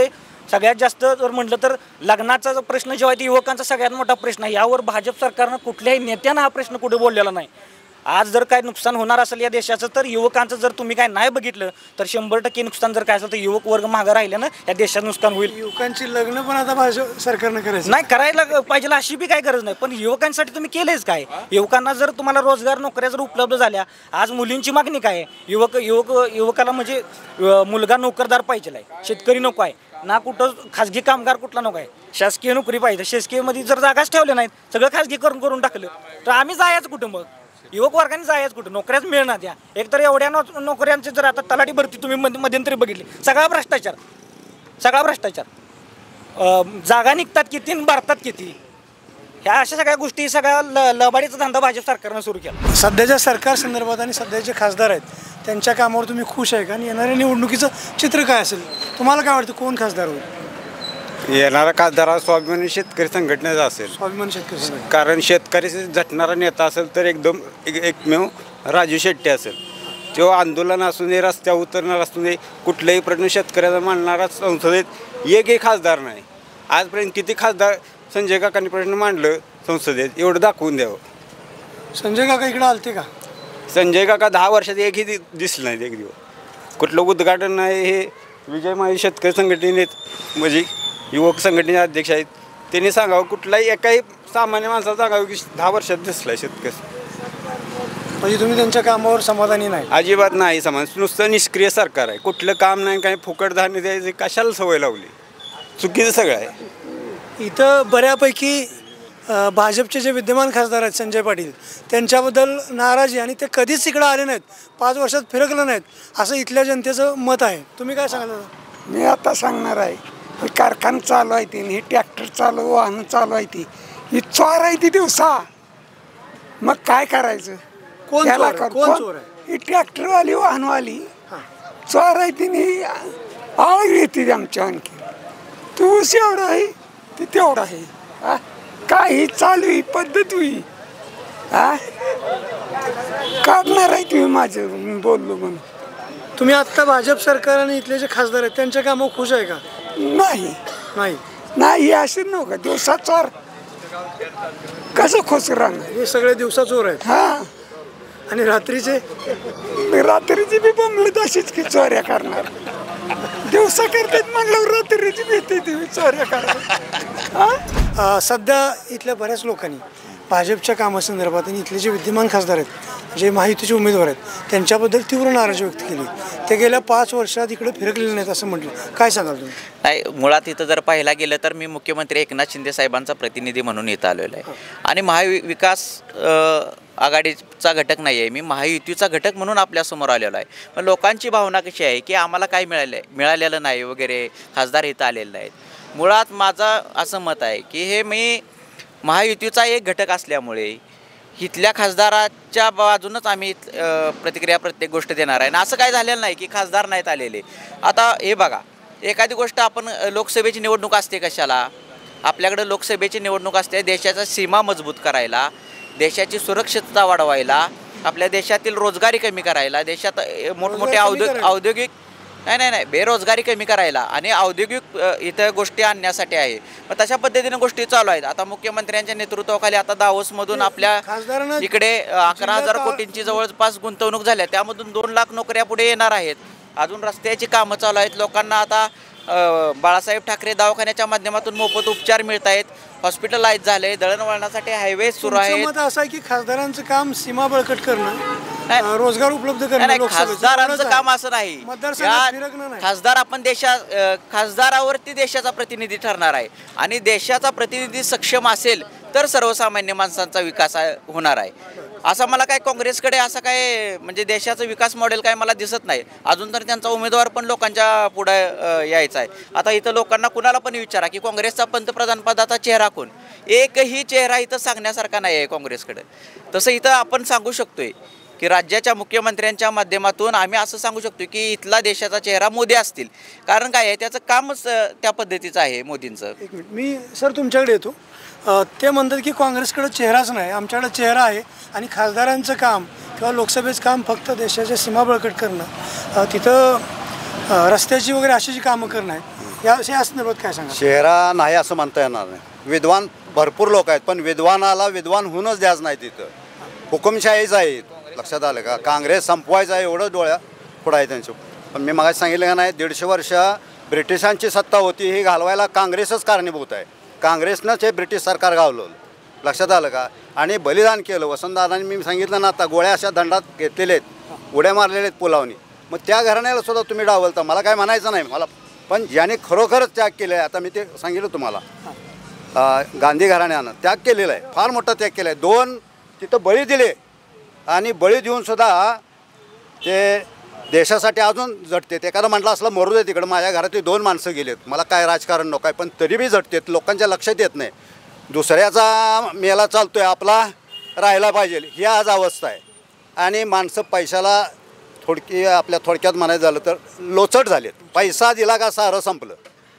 सगळ्यात जास्त जर म्हटलं तर लग्नाचा जो प्रश्न जेव्हा ते युवकांचा सगळ्यात मोठा प्रश्न आहे, यावर भाजप सरकारनं कुठल्याही नेत्यानं हा प्रश्न कुठे बोललेला नाही. आज जर काय नुकसान होणार असेल या देशाचं तर युवकांचं जर तुम्ही काय नाही बघितलं तर शंभर टक्के नुकसान जर काय असेल तर युवक वर्ग मागं राहिल्यानं या देशाचं नुकसान होईल. युवकांची लग्न पण आता भाजप सरकारनं करायचं नाही, करायला पाहिजे अशी बी काय गरज नाही, पण युवकांसाठी तुम्ही केलेच काय? युवकांना जर तुम्हाला रोजगार नोकऱ्या जर उपलब्ध झाल्या, आज मुलींची मागणी काय आहे? युवक युवक युवकाला म्हणजे मुलगा नोकरदार पाहिजे आहे, शेतकरी नको आहे ना, कुठं खाजगी कामगार कुठला नको आहे, शासकीय नोकरी पाहिजे. शासकीयमध्ये जर जागाच ठेवल्या नाहीत, सगळं खाजगी करून करून टाकलं तर आम्ही जायचं कुठं? मग युवक वर्गाने जायचं कुठं? नोकऱ्याच मिळणार त्या. एकतर एवढ्या नो नोकऱ्यांचे जर आता तलाठी भरती तुम्ही मध्य मध्यंतरी बघितली, सगळा भ्रष्टाचार, सगळा भ्रष्टाचार. जागा निघतात किती आणि भरतात किती, ह्या अशा सगळ्या गोष्टी, सगळ्या ल लबाडीचा धंदा भाजप सरकारनं सुरू केला. सध्याच्या सरकार संदर्भात आणि सध्याचे खासदार आहेत त्यांच्या कामावर तुम्ही खुश आहे का? आणि येणाऱ्या निवडणुकीचं चित्र काय असेल? तुम्हाला काय वाटतं कोण खासदार होईल? येणारा खासदार हा स्वाभिमानी शेतकरी संघटनेचा असेल. स्वाभिमानी शेतकरी संघटना, कारण शेतकरी झटणारा नेता असेल तर एकदम एक एकमेव राजू शेट्टी असेल. तो आंदोलन असू दे, रस्त्यावर उतरणार असू दे, कुठल्याही प्रश्न शेतकऱ्याचा मांडणारा संसदेत एकही खासदार नाही. आजपर्यंत किती खासदार संजय काकांनी प्रश्न मांडलं संसदेत, एवढं दाखवून द्यावं. संजय काका इकडे आलते का? संजय काका दहा वर्षात एकही दि दिसलं नाहीत एक दिवस. कुठलं उद्घाटन नाही. हे विजय माळी शेतकरी संघटनेत म्हणजे युवक संघटनेचे अध्यक्ष आहेत, त्यांनी सांगावं कुठलाही एकाही सामान्य माणसाला सांगावं की दहा वर्षात दिसलाय शेतकरी. म्हणजे तुम्ही त्यांच्या कामावर समाधानी नाही? अजिबात नाही समाज. नुसतं निष्क्रिय सरकार आहे. कुठलं काम नाही, काही फुकट धान्य द्यायचं, कशाला सवय लावली? चुकीचं सगळं आहे. इथं बऱ्यापैकी भाजपचे जे विद्यमान खासदार आहेत संजय पाटील, त्यांच्याबद्दल नाराजी आणि ते कधीच इकडं आले नाहीत, पाच वर्षात फिरकलं नाहीत, असं इथल्या जनतेचं मत आहे. तुम्ही काय सांगाल? मी आता सांगणार आहे, ही कारखाना चालू आहे ती, ही ट्रॅक्टर चालू, वाहन चालू आहे ती, ही चोर आहे ती दिवसा. मग काय करायचं? कोण चोर? कोण चोर आहे? ही ट्रॅक्टरवाली वाहनवाली चोर आहे ती, आळ घेते आमच्या. आणखी तू एवढा आहे ते तेवढा आहे. हा काही चालू ही पद्धत होई. हा काढणार आहे तुम्ही माझं बोललो म्हणून. तुम्ही आत्ता भाजप सरकार आणि इथले जे खासदार आहेत त्यांच्या कामावर खुश आहे का? नाही नाही नाही असं नव्हतं. दिवसा चोर कसं खुश राहणार? हे सगळे दिवसा चोर आहेत. हा आणि रात्रीचे रात्रीची बी बंगलीत अशीच की चोऱ्या करणार. दिवसा करतात म्हणल्यावर रात्रीची भीती तुम्ही चोऱ्या करणार. सध्या इथल्या बऱ्याच लोकांनी भाजपच्या कामासंदर्भात आणि इथले जे विद्यमान खासदार आहेत, जे महायुतीचे उमेदवार आहेत, त्यांच्याबद्दल तीव्र नाराजी व्यक्त केली. ते गेल्या पाच वर्षात इकडे फिरकलेले नाहीत असं म्हटलं. काय सांगाल तुम्ही? नाही, मुळात इथं जर पाहायला गेलं तर मी मुख्यमंत्री एकनाथ शिंदे साहेबांचा प्रतिनिधी म्हणून इथं आलेलो आहे आणि महाविकास आघाडीचा घटक नाही आहे, मी महायुतीचा घटक म्हणून आपल्यासमोर आलेलो आहे. पण लोकांची भावना कशी आहे की आम्हाला काय मिळालं आहे, मिळालेलं नाही वगैरे, खासदार इथं आलेले नाहीत. मुळात माझं असं मत आहे की हे मी महायुतीचा एक घटक असल्यामुळे इथल्या खासदाराच्या बाजूनच आम्ही प्रतिक्रिया प्रत्येक गोष्ट देणार आहे. आणि असं काय झालेलं नाही की खासदार नाहीत आलेले. आता हे बघा, एखादी गोष्ट आपण लोकसभेची निवडणूक असते कशाला? आपल्याकडं लोकसभेची निवडणूक असते देशाच्या सीमा मजबूत करायला, देशाची सुरक्षितता वाढवायला, आपल्या देशातील रोजगारी कमी करायला, देशात मोठमोठे औद्योगिक औद्योगिक नाही नाही नाही बेरोजगारी कमी करायला आणि औद्योगिक इथं गोष्टी आणण्यासाठी आहे. मग तशा पद्धतीने गोष्टी चालू आहेत. आता मुख्यमंत्र्यांच्या नेतृत्वाखाली आता दावोसमधून आपल्या इकडे अकरा हजार कोटींची जवळपास गुंतवणूक झाल्या, त्यामधून दोन लाख नोकऱ्या पुढे येणार आहेत. अजून रस्त्याची कामं चालू आहेत. लोकांना आता बाळासाहेब ठाकरे दवाखान्याच्या माध्यमातून मोफत उपचार मिळत आहेत, हॉस्पिटलाइज झाले, दळणवळणासाठी हायवे सुरू आहेत. मत असं आहे की खासदारांचं काम सीमा बळकट करणं, रोजगार उपलब्ध करणं. खासदारांचं काम असं नाही. खासदार आपण देशा खासदारावरती देशाचा प्रतिनिधी ठरणार आहे आणि देशाचा प्रतिनिधी सक्षम असेल तर सर्वसामान्य माणसांचा विकास होणार आहे. असं मला काय काँग्रेसकडे असं काय म्हणजे देशाचं विकास मॉडेल काय मला दिसत नाही. अजून तर त्यांचा उमेदवार पण लोकांच्या पुढे यायचा आहे. आता इथं लोकांना कुणाला पण विचारा की काँग्रेसचा पंतप्रधान पदाचा चेहरा कोण, एकही चेहरा इथं सांगण्यासारखा नाही आहे काँग्रेसकडे. तसं इथं आपण सांगू शकतोय की राज्याच्या मुख्यमंत्र्यांच्या माध्यमातून आम्ही असं सांगू शकतो की इथला देशाचा चेहरा मोदी असतील. कारण काय आहे, त्याचं कामच त्या पद्धतीचं आहे मोदींचं. एक मिनिट, मी सर तुमच्याकडे येतो. ते म्हणतात की काँग्रेसकडे चेहराच नाही, आमच्याकडे चेहरा आहे आणि खासदारांचं काम किंवा लोकसभेचं काम फक्त देशाच्या सीमा बळकट करणं, तिथं रस्त्याची वगैरे अशी जी कामं करणं आहे. या या संदर्भात काय सांगा? चेहरा नाही असं म्हणता येणार नाही. विद्वान भरपूर लोक आहेत, पण विद्वानाला विद्वान होऊनच द्याच नाही तिथं. हुकुमशाहीच आहे, लक्षात आलं का? काँग्रेस संपवायचं आहे एवढं डोळ्या पुढं आहे त्यांचं. पण मी मगाशी सांगितलं का नाही, दीडशे वर्ष ब्रिटिशांची सत्ता होती, ही घालवायला काँग्रेसच कारणीभूत आहे. काँग्रेसनंच हे ब्रिटिश सरकार घालवलं, लक्षात आलं का? आणि बलिदान केलं. वसंतदादांनी मी सांगितलं ना, आता गोळ्या अशा दंडात घेतलेले आहेत, उड्या मारलेल्या आहेत पुलावनी. मग त्या घराण्याला सुद्धा तुम्ही डावलता, मला काय म्हणायचं नाही मला. पण ज्याने खरोखरच त्याग केला आहे, आता मी ते सांगितलं तुम्हाला, गांधी घराण्यानं त्याग केलेला आहे, फार मोठा त्याग केला आहे. दोन तिथं बळी दिले आणि बळी देऊनसुद्धा ते देशासाठी अजून झटते. एखादं म्हटलं असलं मरू दे तिकडं, माझ्या घरातली दोन माणसं गेलेत, मला काय राजकारण नको आहे, पण तरी बी झटतेत. लोकांच्या लक्षात येत नाही. दुसऱ्याचा मेला चालतो आहे, आपला राहायला पाहिजे, ही आज अवस्था आहे. आणि माणसं पैशाला थोडकी आपल्या थोडक्यात म्हणायचं झालं तर लोचट झालेत. पैसा दिला का सारं संपलं.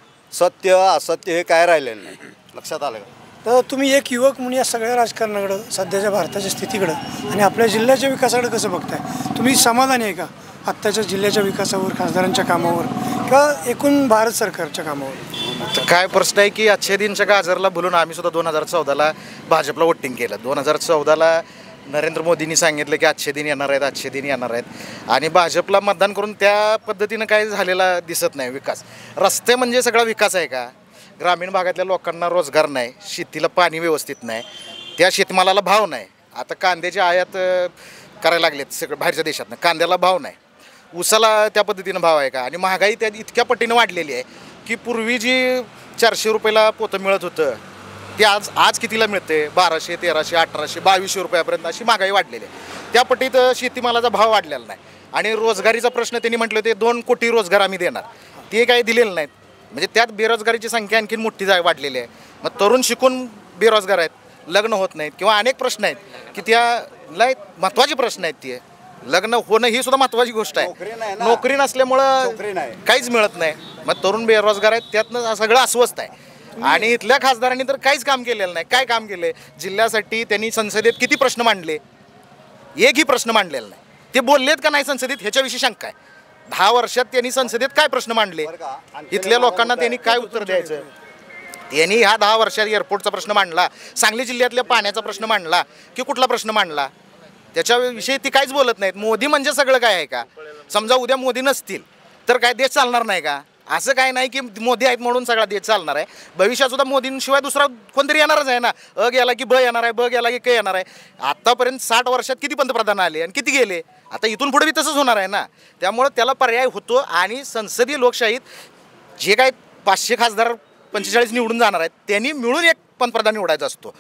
सत्य असत्य हे काय राहिलेलं नाही, लक्षात आलं का? तर तुम्ही एक युवक म्हणून या सगळ्या राजकारणाकडं, सध्याच्या भारताच्या स्थितीकडं आणि आपल्या जिल्ह्याच्या विकासाकडे कसं बघताय? तुम्ही समाधानी आहे का आत्ताच्या जिल्ह्याच्या विकासावर, खासदारांच्या कामावर किंवा एकूण भारत सरकारच्या कामावर? काय प्रश्न आहे की अच्छे दिनच्या गाजरला बोलून आम्ही सुद्धा दोन हजार चौदाला भाजपला वोटिंग केलं. दोन हजार चौदाला नरेंद्र मोदींनी सांगितलं की अच्छे दिन येणार आहेत, अच्छे दिन येणार आहेत, आणि भाजपला मतदान करून त्या पद्धतीनं काय झालेला दिसत नाही विकास. रस्ते म्हणजे सगळा विकास आहे का? ग्रामीण भागातल्या लोकांना रोजगार नाही, शेतीला पाणी व्यवस्थित नाही, त्या शेतमालाला भाव नाही. आता कांद्याची आयात करायला लागलेत सगळं बाहेरच्या देशातनं, कांद्याला भाव नाही. ऊसाला त्या पद्धतीनं भाव आहे का? आणि महागाई त्या इतक्या पटीनं वाढलेली आहे की पूर्वी जी चारशे रुपयाला पोतं मिळत होतं ते आज आज कितीला मिळते? बाराशे, तेराशे, अठराशे, बावीसशे रुपयापर्यंत अशी महागाई वाढलेली आहे. त्या पटीत शेतीमालाचा भाव वाढलेला नाही. आणि रोजगारीचा प्रश्न त्यांनी म्हटलं होते दोन कोटी रोजगार आम्ही देणार, ते काही दिलेलं नाहीत. म्हणजे त्यात बेरोजगारीची संख्या आणखीन मोठी जा वाढलेली आहे. मग तरुण शिकून बेरोजगार आहेत, लग्न होत नाहीत, किंवा अनेक प्रश्न आहेत की त्या लय महत्त्वाचे प्रश्न आहेत. ते लग्न होणं ही सुद्धा महत्त्वाची गोष्ट आहे. नोकरी नसल्यामुळं काहीच मिळत नाही. मग तरुण बेरोजगार आहेत, त्यातनं सगळं अस्वस्थ आहे. आणि इथल्या खासदारांनी तर काहीच काम केलेलं नाही. काय काम केलं? जिल्ह्यासाठी त्यांनी संसदेत किती प्रश्न मांडले? एकही प्रश्न मांडलेला नाही. ते बोललेत का नाही संसदेत ह्याच्याविषयी शंका आहे. दहा वर्षात त्यांनी संसदेत काय प्रश्न मांडले? इथल्या लोकांना त्यांनी काय उत्तर द्यायचं? त्यांनी ह्या दहा वर्षात एअरपोर्टचा प्रश्न मांडला, सांगली जिल्ह्यातल्या पाण्याचा प्रश्न मांडला, की कुठला प्रश्न मांडला? त्याच्याविषयी ती काहीच बोलत नाहीत. मोदी म्हणजे सगळं काय आहे का? समजा उद्या मोदी नसतील तर काय देश चालणार नाही का? असं काय नाही की मोदी आहेत म्हणून सगळा देश चालणार आहे. भविष्यात सुद्धा मोदींशिवाय दुसरा कोणतरी येणारच आहे ना. अ गेला की ब येणार आहे, ब गेला की क येणार आहे. आत्तापर्यंत साठ वर्षात किती पंतप्रधान आले आणि किती गेले? आता इथून पुढे बी तसंच होणार आहे ना. त्यामुळं त्याला पर्याय होतो. आणि संसदीय लोकशाहीत जे काय पाचशे खासदार पंचेचाळीस निवडून जाणार आहेत त्यांनी मिळून एक पंतप्रधान निवडायचा असतो.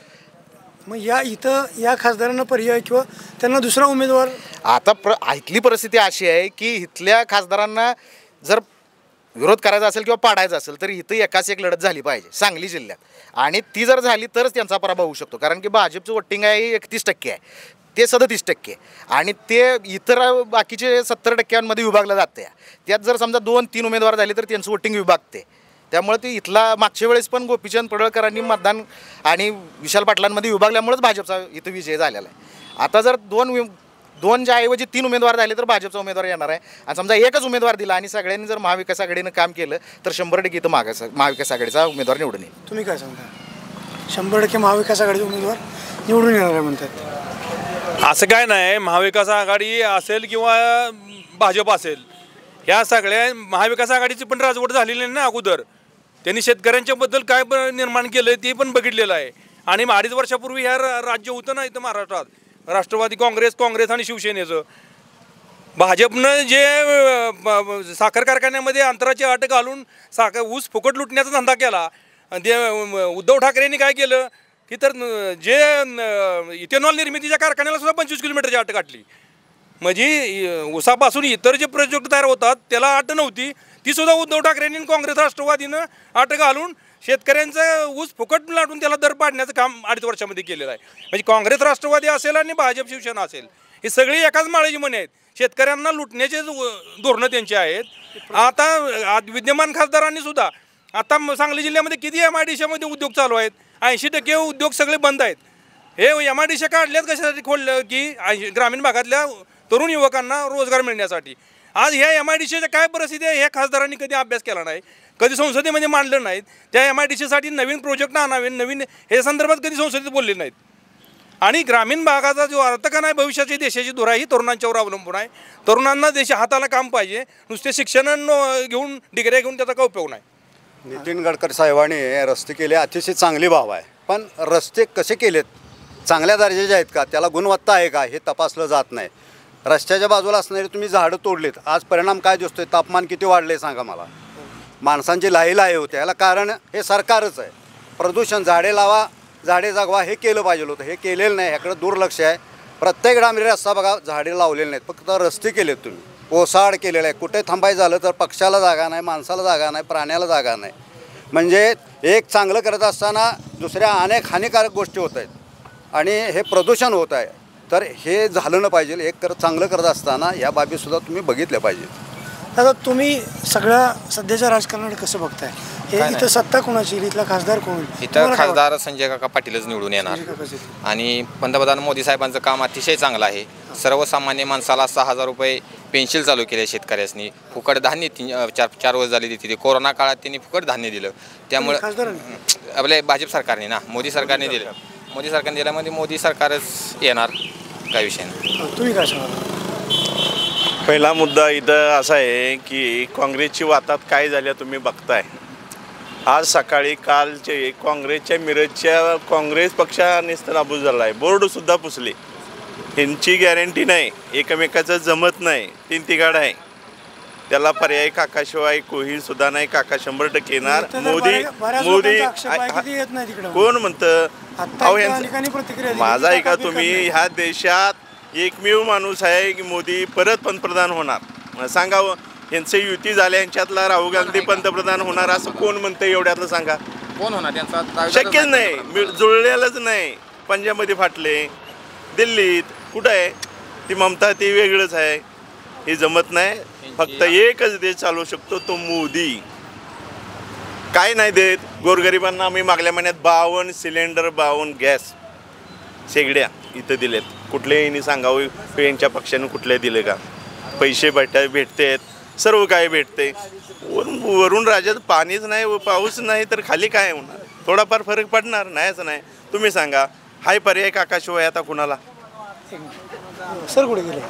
मग या इथं या खासदारांना पर्याय किंवा त्यांना दुसरा उमेदवार? आता प्र इथली परिस्थिती अशी आहे की इथल्या खासदारांना जर विरोध करायचा असेल किंवा पाडायचा असेल तर इथं एकाच एक लढत झाली पाहिजे सांगली जिल्ह्यात. आणि ती जर झाली तरच त्यांचा पराभव होऊ शकतो. कारण की भाजपचं वोटिंग आहे एकतीस टक्के आहे, ते सदतीस टक्के, आणि ते इतर बाकीचे सत्तर टक्क्यांमध्ये विभागलं जाते. त्यात जर समजा दोन तीन उमेदवार झाले तर त्यांचं वोटिंग विभागते. त्यामुळे ते इथला मागच्या वेळेस पण गोपीचंद पडळकरांनी मतदान आणि विशाल पाटलांमध्ये विभागल्यामुळेच भाजपचा इथं विजय झालेला आहे. आता जर दोन दोनच्या ऐवजी तीन उमेदवार झाले तर भाजपचा उमेदवार येणार आहे. आणि समजा एकच उमेदवार दिला आणि सगळ्यांनी जर महाविकास आघाडीनं काम केलं तर शंभर टक्के इथं महाविकास महाविकास आघाडीचा उमेदवार निवडून येईल. तुम्ही काय सांगता? शंभर टक्के महाविकास आघाडीचे उमेदवार निवडून येणार आहे म्हणतात. असं काय नाही. महाविकास आघाडी असेल किंवा भाजप असेल, ह्या सगळ्या महाविकास आघाडीची पण राजवट झालेली नाही ना. अगोदर त्यांनी शेतकऱ्यांच्या बद्दल काय निर्माण केलं ते पण बघितलेलं आहे. आणि अडीच वर्षापूर्वी ह्या राज्य होतं ना इथं महाराष्ट्रात, राष्ट्रवादी काँग्रेस काँग्रेस आणि शिवसेनेचं. भाजपनं जे साखर कारखान्यामध्ये अंतराची अट घालून साखर ऊस फुकट लुटण्याचा धंदा केला. ते उद्धव ठाकरेंनी काय केलं की तर जे इथेनॉल निर्मितीच्या कारखान्याला सुद्धा पंचवीस किलोमीटरची अट काढली. म्हणजे ऊसापासून इतर जे प्रोजेक्ट तयार होतात त्याला अट नव्हती, ती सुद्धा उद्धव ठाकरेंनी काँग्रेस राष्ट्रवादीनं अट घालून शेतकऱ्यांचं ऊस फुकट लाटून त्याला दर पाडण्याचं काम अडीच वर्षामध्ये केलेलं आहे. म्हणजे काँग्रेस राष्ट्रवादी असेल आणि भाजप शिवसेना असेल, ही सगळी एकाच माळेची मणी आहेत. शेतकऱ्यांना लुटण्याचे धोरणं त्यांचे आहेत. आता विद्यमान खासदारांनी सुद्धा आता सांगली जिल्ह्यामध्ये किती एम आय डी सीमध्ये उद्योग चालू आहेत? ऐंशी टक्के उद्योग सगळे बंद आहेत. हे एम आय डी सी काढल्यात कशासाठी खोललं की ग्रामीण भागातल्या तरुण युवकांना रोजगार मिळण्यासाठी. आज ह्या एम आय डी सीच्या काय परिस्थिती आहे ह्या खासदारांनी कधी अभ्यास केला नाही, कधी संसदेमध्ये मांडलं नाहीत. त्या एम आय डी सीसाठी नवीन प्रोजेक्ट आणावे, नवीन हे संदर्भात कधी संसदेत बोलले नाहीत. आणि ग्रामीण भागाचा जो अर्थकान आहे भविष्याची देशाची धुरा ही तरुणांच्यावर अवलंबून आहे. तरुणांना देश हाताला काम पाहिजे, नुसते शिक्षण घेऊन डिग्र्या घेऊन त्याचा काय उपयोग नाही. नितीन गडकरी साहेबांनी रस्ते केले, अतिशय चांगली भाव आहे. पण रस्ते कसे केलेत, चांगल्या दर्जाचे आहेत का, त्याला गुणवत्ता आहे का, हे तपासलं जात नाही. रस्त्याच्या बाजूला असणारे तुम्ही झाडं तोडलेत, आज परिणाम काय दिसतोय, तापमान किती वाढले सांगा मला. माणसांची लाहीलाही होते, याला कारण हे सरकारच आहे. प्रदूषण, झाडे लावा झाडे जगवा हे केलं पाहिजे होतं, हे केलेलं नाही. ह्याकडे दुर्लक्ष आहे. प्रत्येक डांबरी रस्ता बघा, झाडे लावलेले नाहीत, फक्त रस्ते केलेत तुम्ही, ओसाड केलेलं आहे. कुठे थांबायचं झालं तर पक्षाला जागा नाही, माणसाला जागा नाही, प्राण्याला जागा नाही. म्हणजे एक चांगलं करत असताना दुसऱ्या अनेक हानिकारक गोष्टी होत आहेत आणि हे प्रदूषण होत आहे. तर हे झालं न पाहिजे. एक करत चांगलं करत असताना या बाबीसुद्धा तुम्ही बघितल्या पाहिजेत. दादा, तुम्ही सगळ्या सध्याच्या राजकारणाकडे कसं बघताय? हे इथं सत्ता कोणाची, इथला खासदार कोण? इथं खासदार संजय काका पाटीलच निवडून येणार. आणि पंतप्रधान मोदी साहेबांचं काम अतिशय चांगलं आहे. सर्वसामान्य माणसाला सहा हजार रुपये पेन्शन चालू केले शेतकऱ्यांनी. फुकट धान्य तीन चार चार वर्ष झाली तिथे. कोरोना काळात त्यांनी फुकट धान्य दिलं. त्यामुळे आपल्या भाजप सरकारने ना मोदी सरकारने दिलं. मोदी सरकारने दिल्यामध्ये मोदी सरकारच येणार, काय विषय नाही. तुम्ही काय सांगा? पहिला मुद्दा इथं असा आहे की काँग्रेसची वातात काय झाल्या तुम्ही बघताय. आज सकाळी कालचे काँग्रेसच्या मिरजच्या काँग्रेस पक्षाने नाबूद झाला आहे. बोर्डसुद्धा पुसले. ह्यांची गॅरंटी नाही, एकमेकाचं जमत नाही, तीन तिघाड आहे. त्याला पर्याय काकाशिवाय कोहीसुद्धा नाही. काका शंभर टक्के येणार. मोदी मोदी कोण म्हणतं अहो यांचं माझा ऐका तुम्ही, ह्या देशात एकमेव माणूस आहे की मोदी परत पंतप्रधान होणार. सांगावं यांचं युती झाल्या यांच्यातला राहुल गांधी पंतप्रधान होणार असं कोण म्हणतं एवढ्यातलं सांगा. कोण होणार त्यांचा शक्यच नाही. जुळलेलंच नाही. पंजाबमध्ये फाटले, दिल्लीत कुठं आहे ती ममता, ती वेगळंच आहे. हे जमत नाही. फक्त एकच देश चालवू शकतो तो मोदी. काय नाही देत गोरगरिबांना. आम्ही मागल्या महिन्यात बावन्न सिलेंडर बावन्न गॅस शेगड्या इथं दिलेत. कुठलेही सांगावं यांच्या पक्षाने कुठले दिले का. पैसे भेटा भेटतेत, सर्व काय भेटते. वरून वरून राज्यात पाणीच नाही, पाऊस नाही तर खाली काय होणार. थोडाफार फरक पडणार नाहीच नाही. तुम्ही सांगा हाय पर्याय काकाशिवाय आता कुणाला. सर कुठे गेले?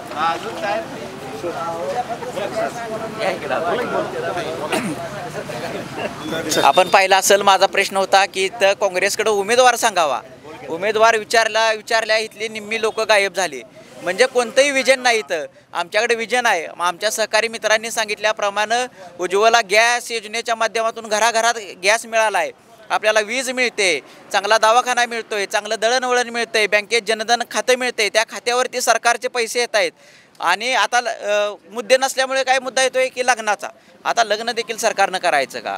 आपण पाहिलं असेल, माझा प्रश्न होता की इथं काँग्रेसकडे उमेदवार सांगावा. उमेदवार विचारला विचारल्या इथली निम्मी लोक गायब झाली. म्हणजे कोणतंही विजन नाही इथं. आमच्याकडे विजन आहे. आमच्या सहकारी मित्रांनी सांगितल्याप्रमाणे उज्ज्वला गॅस योजनेच्या माध्यमातून घराघरात गॅस मिळाला आहे. आपल्याला वीज मिळते, चांगला दवाखाना मिळतोय, चांगलं दळणवळण मिळतंय, बँकेत जनधन खातं मिळतंय, त्या खात्यावरती सरकारचे पैसे येत आहेत. आणि आता मुद्दे नसल्यामुळे काय मुद्दा येतोय की लग्नाचा. आता लग्न देखील सरकारनं करायचं का,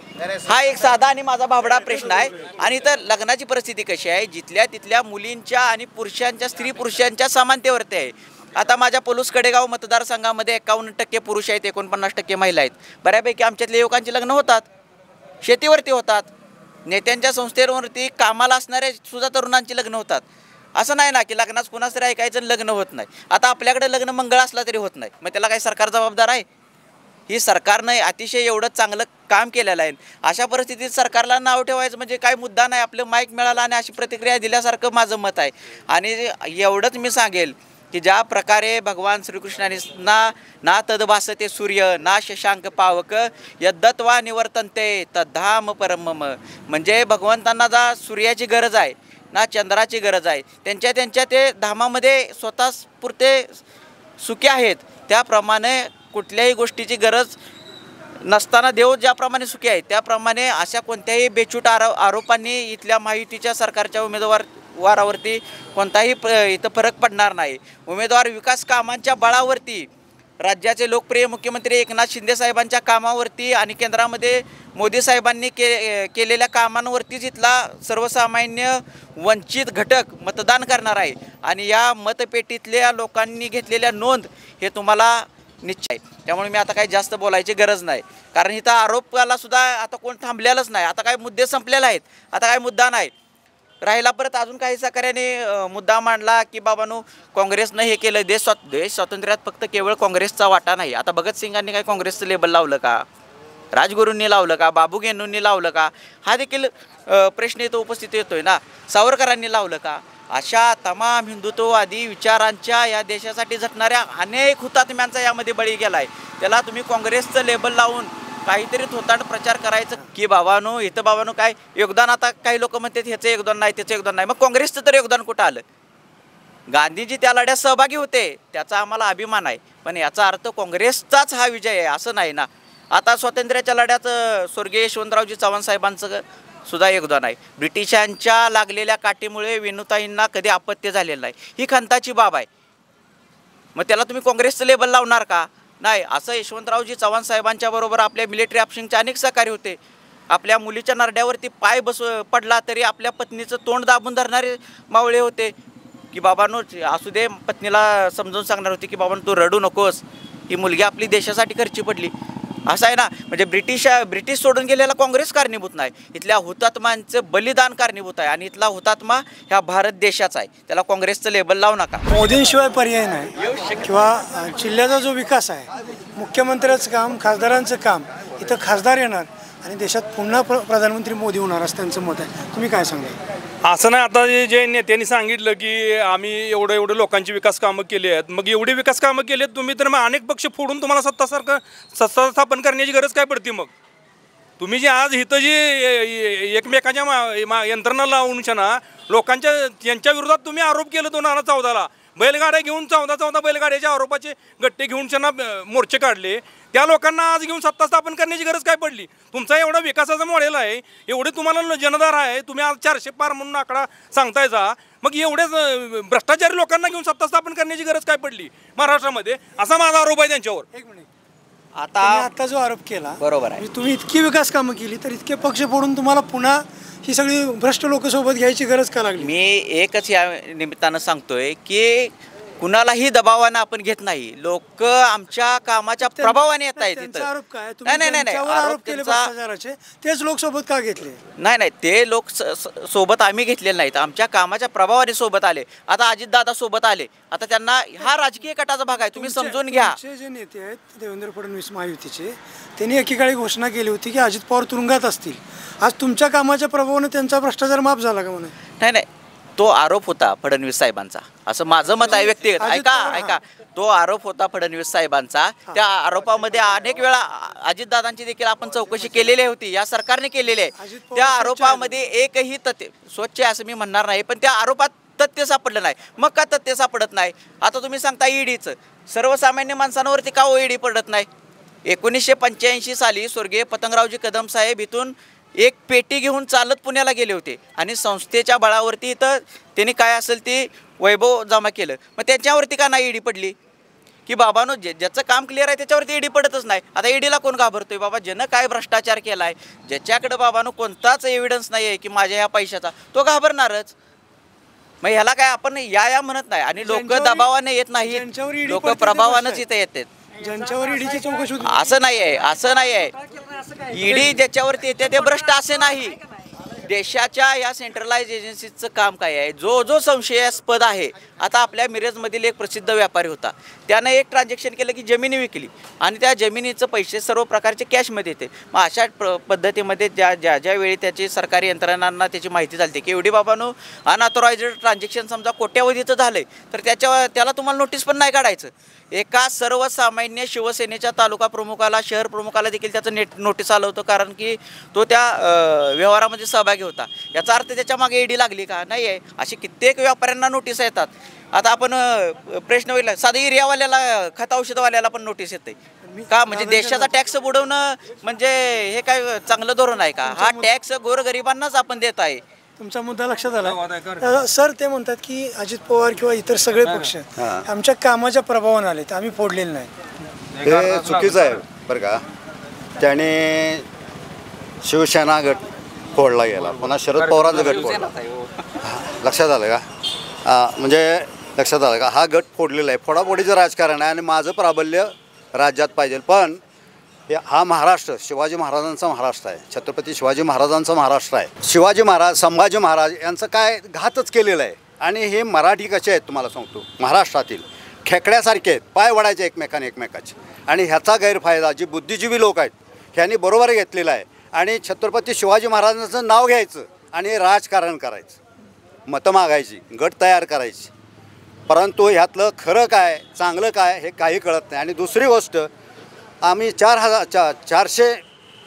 हा एक साधा आणि माझा भाबडा प्रश्न आहे. आणि तर लग्नाची परिस्थिती कशी आहे, जिथल्या तिथल्या मुलींच्या आणि पुरुषांच्या, स्त्री पुरुषांच्या समानतेवरती आहे. आता माझ्या पलूस कडेगाव मतदारसंघामध्ये एकावन्न टक्के पुरुष आहेत, एकोणपन्नास टक्के महिला आहेत. बऱ्यापैकी आमच्यातल्या युवकांची लग्न होतात, शेतीवरती होतात, नेत्यांच्या संस्थेवरती कामाला असणाऱ्या सुद्धा तरुणांची लग्न होतात. असं नाही ना की लग्नाच कुणाच तरी ऐकायचं लग्न होत नाही. आता आपल्याकडे लग्न मंगळ असला तरी होत नाही, मग त्याला काही सरकार जबाबदार आहे? ही सरकारनं अतिशय एवढं चांगलं काम केलेलं आहे. अशा परिस्थितीत सरकारला नाव ठेवायचं म्हणजे काय मुद्दा नाही. आपलं माईक मिळाला आणि अशी प्रतिक्रिया दिल्यासारखं माझं मत आहे. आणि एवढंच मी सांगेल की ज्या प्रकारे भगवान श्रीकृष्णाने ना ना तद्भासते सूर्य ना शशांक पावक यद्दत्वा निवर्तन्ते तद्धाम परमम. म्हणजे भगवंतांना जा सूर्याची गरज आहे ना चंद्राची गरज आहे. त्यांच्या त्यांच्या ते धामामध्ये स्वतः पुरते सुखी आहेत. त्याप्रमाणे कुठल्याही गोष्टीची गरज नसताना देव ज्याप्रमाणे सुखी आहेत, त्याप्रमाणे अशा कोणत्याही बेछूट आरो आरोपांनी इथल्या महायुतीच्या सरकारच्या उमेदवार वारावरती कोणताही प इथं फरक पडणार नाही. उमेदवार विकास कामांच्या बळावरती, राज्याचे लोकप्रिय मुख्यमंत्री एकनाथ शिंदे साहेबांच्या कामावरती आणि केंद्रामध्ये मोदी साहेबांनी के केलेल्या कामांवरतीच इथला सर्वसामान्य वंचित घटक मतदान करणार आहे. आणि या मतपेटीतल्या लोकांनी घेतलेल्या नोंद हे तुम्हाला निश्चय आहे. त्यामुळे मी आता काही जास्त बोलायची गरज नाही, कारण इथं आरोपाला सुद्धा आता कोण थांबलेलंच नाही. आता काय मुद्दे संपलेले आहेत, आता काय मुद्दा नाही. राहिला परत अजून काही सहकार्याने अ, मुद्दा मांडला की बाबांनो काँग्रेसनं हे केलं. देश स्वा देश स्वातंत्र्यात फक्त केवळ काँग्रेसचा वाटा नाही. आता भगतसिंगांनी काय काँग्रेसचं लेबल लावलं का? राजगुरूंनी लावलं का? बाबू गेनूंनी लावलं का? हा देखील अ, प्रश्न इथं उपस्थित येतोय ना. सावरकरांनी लावलं का? अशा तमाम हिंदुत्ववादी विचारांच्या या देशासाठी झटणाऱ्या अनेक हुतात्म्यांचा यामध्ये बळी गेला आहे. त्याला तुम्ही काँग्रेसचं लेबल लावून काहीतरी थोतांड प्रचार करायचं की बाबानो इथं बाबानो काय योगदान. आता काही लोक म्हणतात ह्याचं योगदान नाही त्याचं योगदान नाही. मग काँग्रेसचं तर योगदान कुठं आलं? गांधीजी त्या लढ्यात सहभागी होते त्याचा आम्हाला अभिमान आहे, पण याचा अर्थ काँग्रेसचाच हा विजय आहे असं नाही ना. आता स्वातंत्र्याच्या लढ्यात स्वर्गीय यशवंतरावजी चव्हाण साहेबांचं सुद्धा योगदान आहे. ब्रिटिशांच्या लागलेल्या काठीमुळे विनुताईंना कधी अपत्य झालेलं नाही, ही खंताची बाब आहे. मग त्याला तुम्ही काँग्रेसचं लेबल लावणार का? नाही. असं यशवंतरावजी चव्हाण साहेबांच्या बरोबर आपल्या मिलिटरी ऑप्शनचे अनेक सहकारी होते. आपल्या मुलीच्या नरड्यावरती पाय बस पडला तरी आपल्या पत्नीचं तोंड दाबून धरणारे मावळे होते की बाबांनो असू दे. पत्नीला समजून सांगणार होती की बाबांनो तू रडू नकोस, ही मुलगी आपली देशासाठी खर्ची पडली. असं आहे ना. म्हणजे ब्रिटिश ब्रिटिश सोडून गेलेला काँग्रेस कारणीभूत नाही, इथल्या हुतात्मांचं बलिदान कारणीभूत आहे. आणि इथला हुतात्मा ह्या भारत देशाचा आहे, त्याला काँग्रेसचं लेबल लावू नका. मोदींशिवाय पर्याय नाही किंवा जिल्ह्याचा जो विकास आहे, मुख्यमंत्र्याचं काम, खासदारांचं काम, इथं खासदार येणार आणि देशात पुन्हा प्र प्रधानमंत्री मोदी होणार असं त्यांचं मत आहे. तुम्ही काय सांगाल? असं नाही. आता जे नेत्यांनी सांगितलं की आम्ही एवढं एवढं लोकांची विकास कामं केली आहेत, मग एवढी विकास कामं केली आहेत तुम्ही, तर मग अनेक पक्ष फोडून तुम्हाला सत्तासारखं सत्ता स्थापन करण्याची गरज काय पडते? मग तुम्ही जे आज इथं जी एकमेकांच्या मा यंत्रणा लावून ना लोकांच्या यांच्या विरोधात तुम्ही आरोप केलं दोन हजार चौदाला बैलगाड्या घेऊन चौदा चौदा बैलगाड्याच्या आरोपाचे गट्टे घेऊन त्यांना मोर्चे काढले. त्या लोकांना आज घेऊन सत्ता स्थापन करण्याची गरज काय पडली? तुमचा एवढा विकासाचा मॉडेल आहे, एवढे तुम्हाला जनदार आहे, तुम्ही आज चारशे पार म्हणून आकडा सांगतायचा, मग एवढेच भ्रष्टाचारी लोकांना घेऊन सत्ता स्थापन करण्याची गरज काय पडली महाराष्ट्रामध्ये? असा माझा आरोप आहे त्यांच्यावर. एक मिनिट. आता आता जो आरोप केला बरोबर आहे, तुम्ही इतकी विकास कामं केली तर इतके पक्ष फोडून तुम्हाला पुन्हा ही सगळी भ्रष्ट लोक सोबत घ्यायची गरज का लागली? मी एकच या निमित्तानं सांगतोय की कुणालाही दबावानं आपण घेत नाही. लोक आमच्या कामाच्या प्रभावाने येत आहेत तिथं. आरोप काय? नाही नाही नाही आरोप केले भ्रष्टाचाराचे, तेच लोक सोबत का घेतले? नाही नाही ते लोक सोबत आम्ही घेतलेले नाहीत, आमच्या कामाच्या प्रभावाने सोबत आले. आता अजितदादा सोबत आले, आता त्यांना हा राजकीय गटाचा भाग आहे, तुम्ही समजून घ्या. तुमचे जे नेते आहेत देवेंद्र फडणवीस महायुतीचे, त्यांनी एकेकाळी घोषणा केली होती की अजित पवार तुरुंगात असतील. आज तुमच्या कामाच्या प्रभावाने त्यांचा भ्रष्टाचार माफ झाला का? म्हणून नाही नाही तो आरोप होता फडणवीस साहेबांचा, असं माझं मत आहे व्यक्तिगत. ऐका ऐका तो आरोप होता फडणवीस साहेबांचा. त्या आरोपामध्ये अनेक वेळा अजितदादांची देखील आपण चौकशी केलेली होती, या सरकारने केलेली आहे. त्या आरोपामध्ये एकही तथ्य स्वच्छ असं मी म्हणणार नाही, पण त्या आरोपात तथ्य सापडलं नाही. मग का तथ्य सापडत नाही? आता तुम्ही सांगता ईडीचं, सर्वसामान्य माणसांवरती का ओ ईडी पडत नाही? एकोणीसशे पंच्याऐंशी साली स्वर्गीय पतंगरावजी कदम साहेब इथून एक पेटी घेऊन चालत पुण्याला गेले होते आणि संस्थेच्या बळावरती इथं त्यांनी काय असेल ते वैभव जमा केलं. मग त्याच्यावरती का नाही ईडी पडली? की बाबानो जे ज्याचं काम क्लिअर आहे त्याच्यावरती ईडी पडतच नाही. आता ईडीला कोण घाबरतोय? बाबा ज्यानं काय भ्रष्टाचार केला आहे, ज्याच्याकडे बाबानो कोणताच एव्हिडन्स नाही आहे की माझ्या ह्या पैशाचा, तो घाबरणारच. मग ह्याला काय आपण या या म्हणत नाही. आणि लोक दबावाने येत नाहीत, लोक प्रभावानंच इथे येतात. ज्यांच्यावर ईडीची चौकशी होती असं नाही आहे, असं नाही आहे. ईडी ज्याच्यावरती येते ते भ्रष्ट असे नाही. देशाच्या या सेंट्रलाइज एजन्सीचं काम काय आहे? जो जो संशयास्पद आहे, आता आपल्या मिरजमधील एक प्रसिद्ध व्यापारी होता, त्यानं एक ट्रान्झॅक्शन केलं की जमिनी विकली आणि त्या जमिनीचं पैसे सर्व प्रकारचे कॅशमध्ये येते. मग अशा प्र पद्धतीमध्ये ज्या ज्या ज्यावेळी त्याची सरकारी यंत्रणांना त्याची माहिती चालते की एवढी बाबांनो अनऑथोराइज्ड ट्रान्झॅक्शन समजा कोट्यावधीचं झालं आहे, तर त्याच्या त्याला तुम्हाला नोटीस पण नाही काढायचं. एका सर्वसामान्य शिवसेनेच्या तालुका प्रमुखाला, शहर प्रमुखाला देखील त्याचं नेट नोटीस आलं होतं, कारण की तो त्या व्यवहारामध्ये सहभागी होता. याचा अर्थ त्याच्या मागे ईडी लागली का? नाही आहे. अशी कित्येक व्यापाऱ्यांना नोटीस येतात. आता आपण प्रश्न बघितला, साधं एरियावाल्याला, खत औषधवाल्याला पण नोटीस येते का? म्हणजे देशाचा टॅक्स बुडवणं म्हणजे हे काय चांगलं धोरण आहे का? हा टॅक्स गोरगरिबांनाच आपण देत आहे. तुमचा मुद्दा लक्षात आला सर. ते म्हणतात की अजित पवार किंवा इतर सगळे पक्ष आमच्या कामाच्या प्रभावाने आले, तर आम्ही फोडलेले नाही. हे चुकीचं आहे बरं का. त्याने शिवसेना गट फोडला गेला, पुन्हा शरद पवारांचा गट फोडला. लक्षात आलं का? म्हणजे लक्षात आलं का? हा गट फोडलेला आहे. फोडाफोडीचं राजकारण आहे आणि माझं प्राबल्य राज्यात पाहिजे. पण हे हा महाराष्ट्र शिवाजी महाराजांचा महाराष्ट्र आहे, छत्रपती शिवाजी महाराजांचा महाराष्ट्र आहे. शिवाजी महाराज संभाजी महाराज यांचं काय घातच केलेलं आहे. आणि हे मराठी कसे आहेत तुम्हाला सांगतो, महाराष्ट्रातील खेकड्यासारखे आहेत, पाय वडायचे एकमेकाने एकमेकाचे. आणि ह्याचा गैरफायदा जी बुद्धिजीवी लोक आहेत ह्यांनी बरोबर घेतलेला आहे. आणि छत्रपती शिवाजी महाराजांचं नाव घ्यायचं आणि राजकारण करायचं, मतं मागायची, गट तयार करायची. परंतु ह्यातलं खरं काय चांगलं काय हे काही कळत नाही. आणि दुसरी गोष्ट, आम्ही चार हजार चा चारशे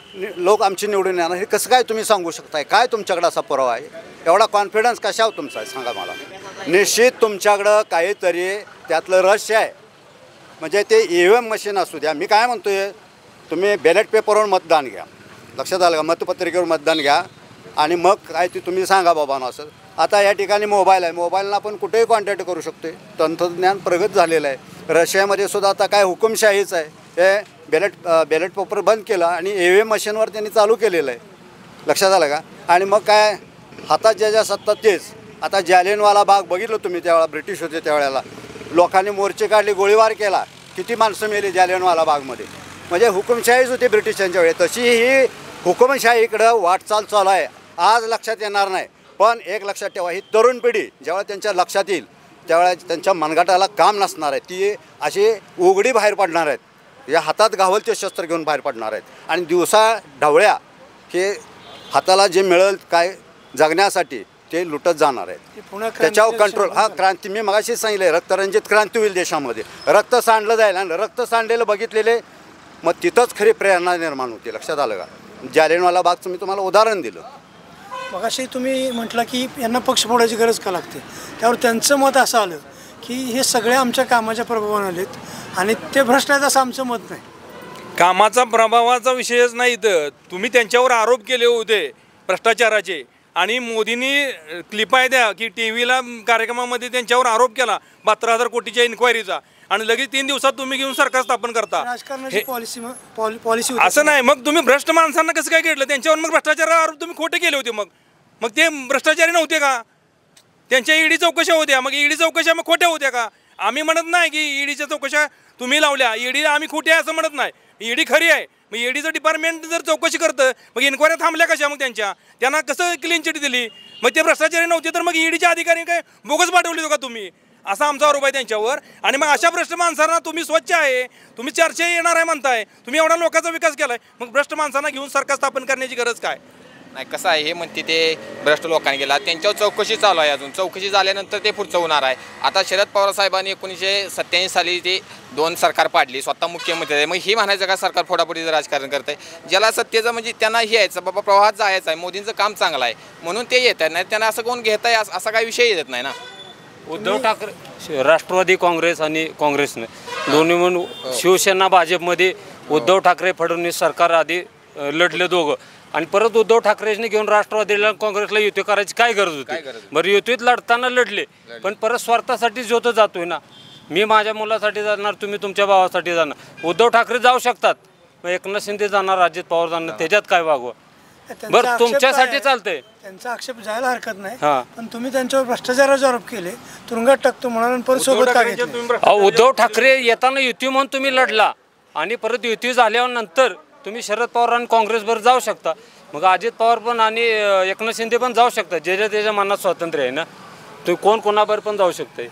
लोक आमची निवडून येणार हे कसं काय तुम्ही सांगू शकताय? काय तुमच्याकडं असा पुरावा आहे? एवढा कॉन्फिडन्स कशावर तुमचा आहे सांगा मला. निश्चित तुमच्याकडं काहीतरी त्यातलं रहस्य आहे. म्हणजे ते ई व्ही एम मशीन असू द्या. मी काय म्हणतो आहे, तुम्ही बॅलेट पेपरवर मतदान घ्या, लक्षात आलं का, मतपत्रिकेवर मतदान घ्या आणि मग काय ते तुम्ही सांगा बाबा ना असं. आता या ठिकाणी मोबाईल आहे, मोबाईलला आपण कुठेही कॉन्टॅक्ट करू शकतो. तंत्रज्ञान प्रगत झालेलं आहे. रशियामध्ये सुद्धा आता काय हुकुमशाहीच आहे. हे बॅलेट बॅलेट पेपर बंद केलं आणि ई व्ही एम मशीनवर त्यांनी चालू केलेलं आहे, लक्षात आलं का. आणि मग काय हातात ज्या ज्या सत्ता तेच. आता जालियनवाला बाग बघितलं तुम्ही, त्यावेळेला ब्रिटिश होते त्यावेळेला लोकांनी मोर्चे काढले, गोळीबार केला, किती माणसं मेली जालियनवाला बागमध्ये. म्हणजे हुकुमशाहीच होती ब्रिटिशांच्या वेळी. तशी ही हुकुमशाहीकडं वाटचाल चालू आहे. आज लक्षात येणार नाही, पण एक लक्षात ठेवा, ही तरुण पिढी जेव्हा त्यांच्या लक्षात येईल त्यावेळेला त्यांच्या मनगटाला काम नसणार आहे. ती अशी उघडी बाहेर पडणार आहेत, या हातात गावल ते शस्त्र घेऊन बाहेर पडणार आहेत. आणि दिवसा ढवळ्या हे हाताला जे मिळेल काय जगण्यासाठी ते लुटत जाणार आहेत. त्याच्यावर कंट्रोल, हा क्रांती मी मगाशीच सांगितले, रक्तरंजित क्रांती होईल देशामध्ये. रक्त सांडलं जाईल आणि रक्त सांडलेलं बघितलेले मग तिथंच खरी प्रेरणा निर्माण होती, लक्षात आलं का. जालियनवाला बागचं मी तुम्हाला उदाहरण दिलं. मगाशी तुम्ही म्हटलं की यांना पक्ष फोडायची गरज का लागते, त्यावर त्यांचं मत असं आलं की हे सगळे आमच्या कामाच्या प्रभावाने आलेत आणि ते भ्रष्ट आहेत असं आमचं मत नाही. कामाचा प्रभावाचा विषयच नाही. तर तुम्ही त्यांच्यावर आरोप केले होते भ्रष्टाचाराचे आणि मोदींनी क्लिपा द्या की टी व्हीला कार्यक्रमामध्ये त्यांच्यावर आरोप केला बहात्तर हजार कोटीच्या इन्क्वायरीचा आणि लगेच तीन दिवसात तुम्ही घेऊन सरकार स्थापन करता. राजकारणाची पॉलिसी पॉलिसी असं नाही. मग तुम्ही भ्रष्ट माणसांना कसं काय घेतलं? त्यांच्यावर मग भ्रष्टाचारावर आरोप तुम्ही खोटे केले होते. मग मग ते भ्रष्टाचारी नव्हते का? त्यांच्या ईडी चौकशा होत्या, मग ईडी चौकशा मग खोट्या होत्या का? आम्ही म्हणत नाही की ईडीच्या चौकशा तुम्ही लावल्या, ईडी आम्ही खोटी आहे असं म्हणत नाही. ईडी खरी आहे. मग ईडीचं डिपार्टमेंट जर चौकशी करतं मग इन्क्वायरी थांबल्या कशा? मग त्यांच्या त्यांना कसं क्लीन चिट दिली? मग ते भ्रष्टाचारी नव्हते तर मग ईडीचे अधिकारी काय बोगस पाठवले का तुम्ही? असा आमचा आरोप आहे त्यांच्यावर. आणि मग अशा भ्रष्ट माणसांना तुम्ही स्वच्छ आहे, तुम्ही चर्चा येणार आहे म्हणताय, तुम्ही एवढा लोकांचा विकास केलाय, मग भ्रष्ट माणसांना घेऊन सरकार स्थापन करण्याची गरज काय? नाही कसं आहे हे म्हणते ते भ्रष्ट लोकांनी गेला, त्यांच्यावर चौकशी चालू आहे. अजून चौकशी झाल्यानंतर ते पुढचं होणार आहे. आता शरद पवार साहेबांनी एकोणीसशे सत्त्याऐंशी साली ते दोन सरकार पाडली, स्वतः मुख्यमंत्री आहे. मग ही म्हणायचं का सरकार फोडाफोडीचं राजकारण करत आहे? ज्याला सत्तेचं म्हणजे त्यांना हे यायचं बाबा प्रवाहात जायचं आहे, मोदींचं काम चांगलं आहे म्हणून ते येत आहे. नाही त्यांना असं कोण घेत आहे असा काही विषय येत नाही ना. उद्धव ठाकरे राष्ट्रवादी काँग्रेस आणि काँग्रेसने दोन्ही म्हणून शिवसेना भाजपमध्ये उद्धव ठाकरे फडणवीस सरकार आधी लढले दोघं आणि परत उद्धव ठाकरेंनी घेऊन राष्ट्रवादीला काँग्रेसला युती करायची काय गरज होती? बरं युतीत लढताना लढले पण परत स्वार्थासाठी जोत जातोय ना. मी माझ्या मुलासाठी जाणार, तुम्ही तुमच्या भावासाठी जाणार. उद्धव ठाकरे जाऊ शकतात, मग एकनाथ शिंदे जाणार, अजित पवार जाणार, त्याच्यात काय वागवा? बरं तुमच्यासाठी चालतंय, त्यांचा आक्षेप जायला हरकत नाही. हां पण तुम्ही त्यांच्यावर भ्रष्टाचाराचे आरोप केले, तुरुंगात टाकतो म्हणाल परत सोबत का घेतले? उद्धव ठाकरे येताना युती म्हणून तुम्ही लढला आणि परत युती झाल्यावर नंतर तुम्ही शरद पवार आणि काँग्रेसबरोबर जाऊ शकता. मग अजित पवार पण आणि एकनाथ शिंदे पण जाऊ शकतात. ज्याच्या त्याच्या मनात स्वातंत्र्य आहे ना, तुम्ही कोण कोणाबरोबर पण जाऊ शकते.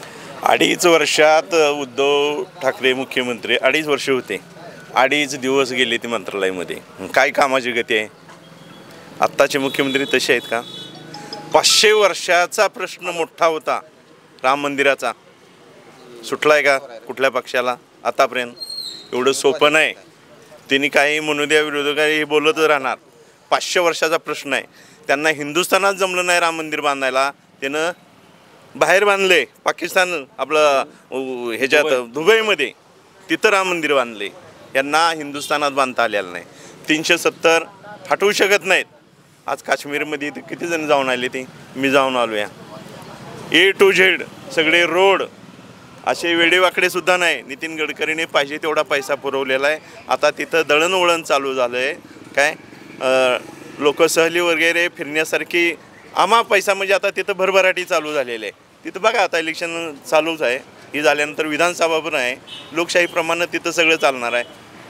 अडीच वर्षात उद्धव ठाकरे मुख्यमंत्री अडीच वर्ष होते, अडीच दिवस गेले ते मंत्रालयामध्ये. काय कामाची गती आहे? आत्ताचे मुख्यमंत्री तसे आहेत का? पाचशे वर्षाचा प्रश्न मोठा होता राम मंदिराचा, सुटला आहे का कुठल्या पक्षाला आतापर्यंत? एवढं सोपं नाही. त्यांनी काही म्हणू द्या, विरोधकांनी हे बोलतच राहणार. पाचशे वर्षाचा प्रश्न आहे. त्यांना हिंदुस्थानात जमलं नाही राम मंदिर बांधायला, त्यानं बाहेर बांधले पाकिस्तान आपलं ह्याच्यात दुबईमध्ये, तिथं राम मंदिर बांधले. यांना हिंदुस्थानात बांधता आलेलं नाही. तीनशे सत्तर हटवू शकत नाहीत. आज काश्मीरमध्ये किती जण जाऊन आले ते, मी जाऊन आलो. या ए टू झेड सगळे रोड असे वेडेवाकडेसुद्धा नाही. नितीन गडकरीने पाहिजे तेवढा पैसा पुरवलेला आहे. आता तिथं दळणवळण चालू झालं आहे. काय लोकसहली वगैरे फिरण्यासारखी आम्हा पैसा म्हणजे आता तिथं भरभराटी चालू झालेली आहे. तिथं बघा आता इलेक्शन चालूच आहे. ही झाल्यानंतर विधानसभा पण आहे. लोकशाहीप्रमाणे तिथं सगळं चालणार आहे.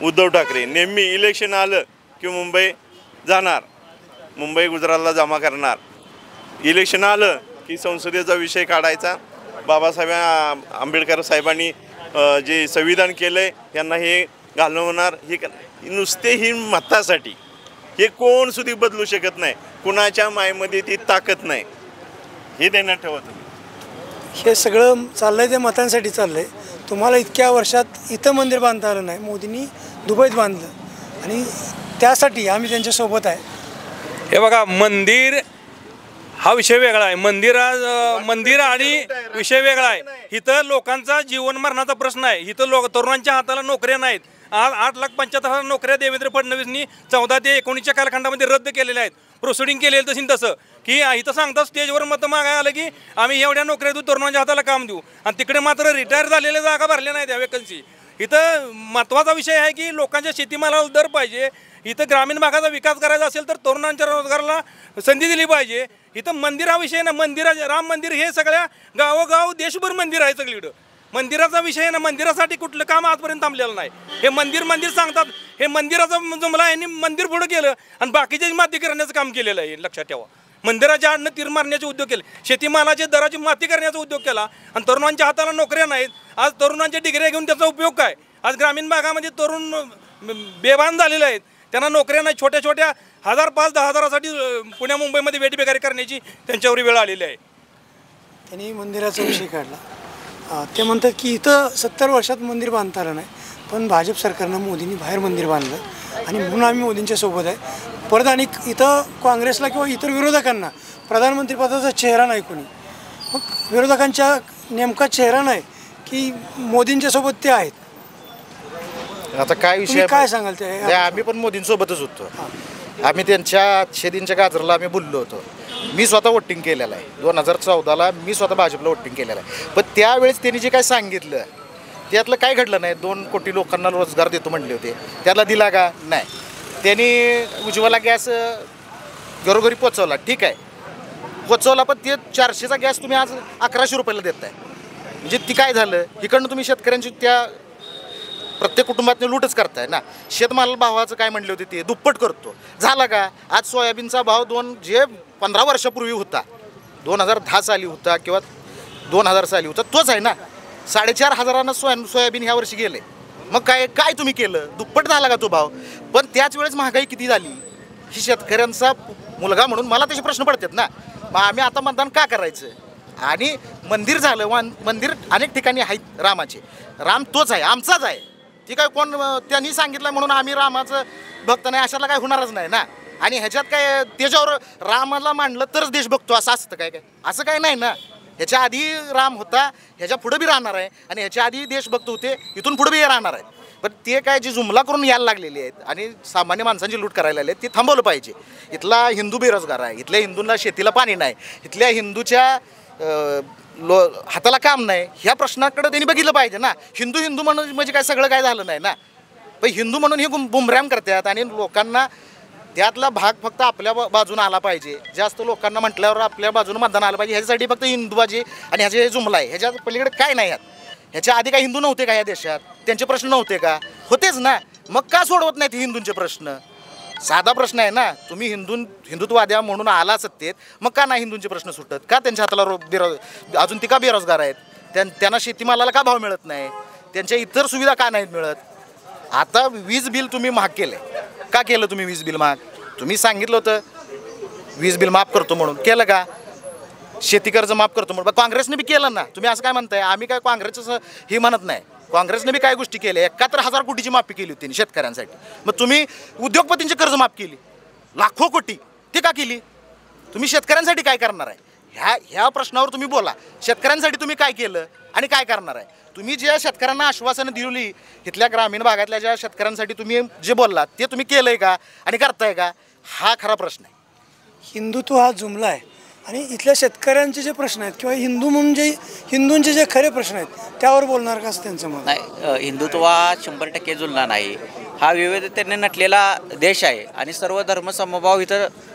उद्धव ठाकरे नेहमी इलेक्शन आलं की मुंबई जाणार, मुंबई गुजरातला जमा करणार, इलेक्शन आलं की संसदेचा विषय काढायचा, बाबासाहेब आंबेडकर साहेबांनी जे संविधान केलं आहे यांना हे घालवणार, हे नुसते ही मतासाठी, हे कोण सुद्धा बदलू शकत नाही, कुणाच्या मायमध्ये ती ताकद नाही, हे देण्यात ठेवत. हे सगळं चाललंय ते मतांसाठी चाललंय. तुम्हाला इतक्या वर्षात इथं मंदिर बांधता आलं नाही, मोदींनी दुबईत बांधलं आणि त्यासाठी आम्ही त्यांच्यासोबत आहे. हे बघा, मंदिर हा विषय वेगळा आहे, मंदिरा मंदिर आणि विषय वेगळा आहे. इथं लोकांचा जीवन मरणाचा प्रश्न आहे. इथं लोक तरुणांच्या हाताला नोकऱ्या नाहीत. आज आठ लाख पंच्याहत्तर हजार नोकऱ्या देवेंद्र फडणवीसनी चौदा ते एकोणीसच्या कालखंडामध्ये रद्द केलेल्या आहेत. प्रोसिडिंग केलेलं तशी तसं की इथं सांगतात स्टेजवर मतं मागायला आलं की आम्ही एवढ्या नोकऱ्या देऊ, तरुणांच्या हाताला काम देऊ, आणि तिकडे मात्र रिटायर झालेल्या जागा भरल्या नाहीत त्या वेकन्सी. इथं महत्त्वाचा विषय आहे की लोकांच्या शेतीमालाला दर पाहिजे. इथं ग्रामीण भागाचा विकास करायचा असेल तर तरुणांच्या रोजगाराला संधी दिली पाहिजे. इथं मंदिराविषयी ना, मंदिरा राम मंदिर हे सगळ्या गावोगाव देशभर मंदिर आहे सगळीकडं. मंदिराचा विषय ना, मंदिरासाठी कुठलं काम आजपर्यंत थांबलेलं नाही. हे मंदिर मंदिर सांगतात, हे मंदिराचा जमला यांनी मंदिर पुढं केलं आणि बाकीचे माती करण्याचं काम केलेलं आहे. लक्षात ठेवा, मंदिराच्या आडनं तीर मारण्याचे उद्योग केले, शेतीमालाचे दराची माती करण्याचा उद्योग केला आणि तरुणांच्या हाताला नोकऱ्या नाहीत. आज तरुणांच्या डिग्र्या घेऊन त्याचा उपयोग काय? आज ग्रामीण भागामध्ये तरुण बेभान झालेले आहेत, त्यांना नोकऱ्या नाही. छोट्या छोट्या हजार पाच दहा हजारासाठी पुण्या मुंबईमध्ये वेठबिगारी करण्याची त्यांच्यावर वेळ आलेली आहे. त्यांनी मंदिराचा विषय काढला. ते म्हणतात की इथं सत्तर वर्षात मंदिर बांधता आलं नाही, पण भाजप सरकारनं मोदींनी बाहेर मंदिर बांधलं आणि म्हणून आम्ही मोदींच्या सोबत आहे. परत आणि इथं काँग्रेसला किंवा इतर विरोधकांना प्रधानमंत्रीपदाचा चेहरा नाही कोणी. मग विरोधकांच्या नेमका चेहरा नाही की मोदींच्या सोबत ते आहेत. आता काय विषय काय सांगाल ते? आम्ही पण मोदींसोबतच होतो. आम्ही त्यांच्या शेदींच्या गाजरला आम्ही बोललो होतो. मी स्वतः वोटिंग केलेलं आहे. दोन हजार चौदाला मी स्वतः भाजपला वोटिंग केलेलं आहे. पण त्यावेळेस त्यांनी जे काय सांगितलं त्यातलं काय घडलं नाही. दोन कोटी लोकांना रोजगार देतो म्हणले होते, त्याला दिला का? नाही. त्यांनी उज्ज्वला गॅस घरोघरी पोचवला, ठीक आहे पोचवला, पण ते चारशेचा गॅस तुम्ही आज अकराशे रुपयाला देताय. म्हणजे ती काय झालं, इकडनं तुम्ही शेतकऱ्यांची त्या प्रत्येक कुटुंबात लूटच करताय ना. शेतमाल भावाचं काय म्हणले होते ते दुप्पट करतो, झाला का? आज सोयाबीनचा भाव दोन जे पंधरा वर्षापूर्वी होता, दोन हजार दहा साली होता किंवा दोन हजार साली होता, तोच आहे ना. साडेचार हजारानं सोया सोयाबीन ह्या वर्षी गेले. मग काय काय तुम्ही केलं? दुप्पट झाला का तो भाव? पण त्याच वेळेस महागाई किती झाली ही शेतकऱ्यांचा मुलगा म्हणून मला त्याचे प्रश्न पडतात ना. मग आम्ही आता मतदान का करायचं? आणि मंदिर झालं, वन मंदिर अनेक ठिकाणी आहेत रामाचे, राम तोच आहे, आमचाच आहे. ती काय कोण त्यांनी सांगितलं म्हणून आम्ही रामाचं भक्त नाही अशाला काय होणारच नाही ना. आणि ह्याच्यात काय त्याच्यावर रामाला मांडलं तरच देश बघतो असं असतं काय? काय असं काय नाही ना. ह्याच्या आधी राम होता, ह्याच्या पुढं बी राहणार आहे, आणि ह्याच्या आधी देशभक्त होते, इथून पुढे बी राहणार आहेत. पण ते काय जी जुमला करून यायला लागलेली आहेत आणि सामान्य माणसांची लूट करायला लागली ते थांबवलं पाहिजे. इथला हिंदू बेरोजगार आहे, इथल्या हिंदूंना शेतीला पाणी नाही, इथल्या हिंदूच्या लो हाताला काम नाही, ह्या प्रश्नाकडे त्यांनी बघितलं पाहिजे ना. हिंदू हिंदू म्हणून म्हणजे काय सगळं काय झालं नाही ना. पण हिंदू म्हणून हे बुमरॅम करतात आणि लोकांना त्यातला भाग फक्त आपल्या बाजूने आला पाहिजे. जास्त लोकांना म्हटल्यावर आपल्या बाजूने मतदान आलं पाहिजे. ह्याच्यासाठी फक्त हिंदूबाजी आणि ह्याचे जुमला आहे, ह्याच्या पलीकडे काय नाही. ह्यात ह्याच्या आधी काय हिंदू नव्हते का या देशात? त्यांचे प्रश्न नव्हते का? होतेच ना. मग का सोडवत नाहीत हिंदूंचे प्रश्न? साधा प्रश्न आहे ना. तुम्ही हिंदू हिंदुत्ववाद्या म्हणून आला सत्तेत, मग का नाही हिंदूंचे प्रश्न सुटत? का त्यांच्या हाताला रो बेरोज अजून ती का बेरोजगार आहेत? त्यां त्यांना शेतीमालाला का भाव मिळत नाही? त्यांच्या इतर सुविधा का नाहीत मिळत? आता वीज बिल तुम्ही महाग केलं, का केलं तुम्ही वीज बिल महाग? तुम्ही सांगितलं होतं वीज बिल माफ करतो म्हणून, केलं का? शेती कर्ज माफ करतो म्हणून काँग्रेसने बी केलं ना. तुम्ही असं काय म्हणताय? आम्ही काय काँग्रेसचं हे म्हणत नाही. काँग्रेसने बी काय गोष्टी केल्या, एकाहत्तर हजार कोटीची माफी केली होती शेतकऱ्यांसाठी. मग तुम्ही उद्योगपतींची कर्ज माफ केली लाखो कोटी, ती का केली? तुम्ही शेतकऱ्यांसाठी काय करणार आहे? ह्या ह्या प्रश्नावर तुम्ही बोला. शेतकऱ्यांसाठी तुम्ही काय केलं आणि काय करणार आहे? तुम्ही ज्या शेतकऱ्यांना आश्वासनं दिली, इथल्या ग्रामीण भागातल्या ज्या शेतकऱ्यांसाठी तुम्ही जे बोललात ते तुम्ही केलंय का आणि करताय का? हा खरा प्रश्न आहे. हिंदुत्व हा जुमला आहे आणि इथल्या शेतकऱ्यांचे जे प्रश्न आहेत किंवा हिंदू म्हणून जे हिंदूंचे जे खरे प्रश्न आहेत त्यावर बोलणार का असं त्यांचं मत नाही. हिंदुत्व हा शंभर टक्के जुलना नाही. हा विविधतेने नटलेला देश आहे आणि सर्व धर्म समभाव इथं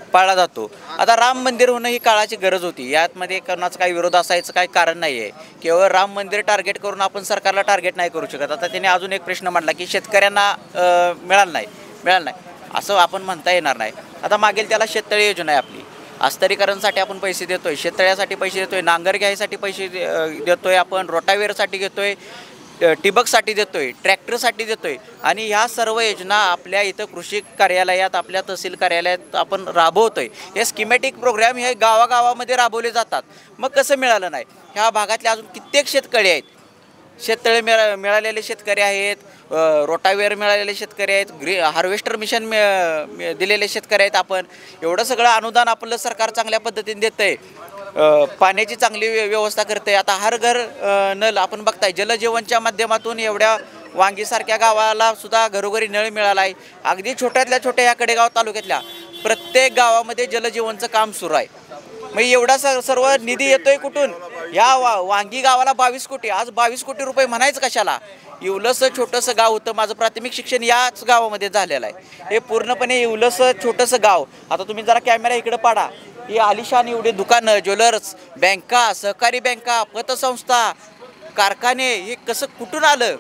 पाळला जातो. आता राम मंदिर होणं ही काळाची गरज होती. यामध्ये कोणाचं काही विरोध असायचं काही कारण नाही आहे. केवळ राम मंदिर टार्गेट करून आपण सरकारला टार्गेट नाही करू शकत. आता त्याने अजून एक प्रश्न मांडला की शेतकऱ्यांना मिळालं नाही मिळालं नाही असं आपण म्हणता येणार नाही. आता मागेल त्याला शेततळे योजना आहे आपली. अस्तरीकरणसाठी आपण पैसे देतोय, शेततळ्यासाठी पैसे देतोय, नांगर घ्यायसाठी पैसे देतोय आपण, रोटावेअरसाठी घेतोय, ठिबकसाठी देतोय, ट्रॅक्टरसाठी देतोय. आणि ह्या सर्व योजना आपल्या इथं कृषी कार्यालयात आपल्या तहसील कार्यालयात आपण राबवतोय. हे स्कीमॅटिक प्रोग्राम हे गावागावामध्ये राबवले जातात. मग कसं मिळालं नाही? ह्या भागातले अजून कित्येक शेतकरी आहेत, शेततळे मिळा मिळालेले शेतकरी आहेत, रोटावेअर मिळालेले शेतकरी आहेत, ग्री हार्वेस्टर मिशन मि दिलेले शेतकरी आहेत. आपण एवढं सगळं अनुदान आपलं सरकार चांगल्या पद्धतीने देतं आहे. पाण्याची चांगली व्यवस्था करते. आता हर घर नल आपण बघताय, जलजीवनच्या माध्यमातून एवढ्या वांगीसारख्या गावाला सुद्धा घरोघरी नळ मिळाला आहे. अगदी छोट्यातल्या छोट्या ह्या कडेगाव तालुक्यातल्या प्रत्येक गावामध्ये जलजीवनचं काम सुरू आहे. मग एवढा स सर्व निधी येतोय कुठून? या वा वांगी गावाला बावीस कोटी, आज बावीस कोटी रुपये म्हणायचं कशाला? येवलंसं छोटंसं गाव होतं. माझं प्राथमिक शिक्षण याच गावामध्ये झालेलं आहे. हे पूर्णपणे येवलंसं छोटंसं गाव. आता तुम्ही जरा कॅमेरा इकडं पाडा. ही आलिशान एवढे दुकानं, ज्वेलर्स, बँका, सहकारी बँका, पतसंस्था, कारखाने, हे कसं कुठून आलं?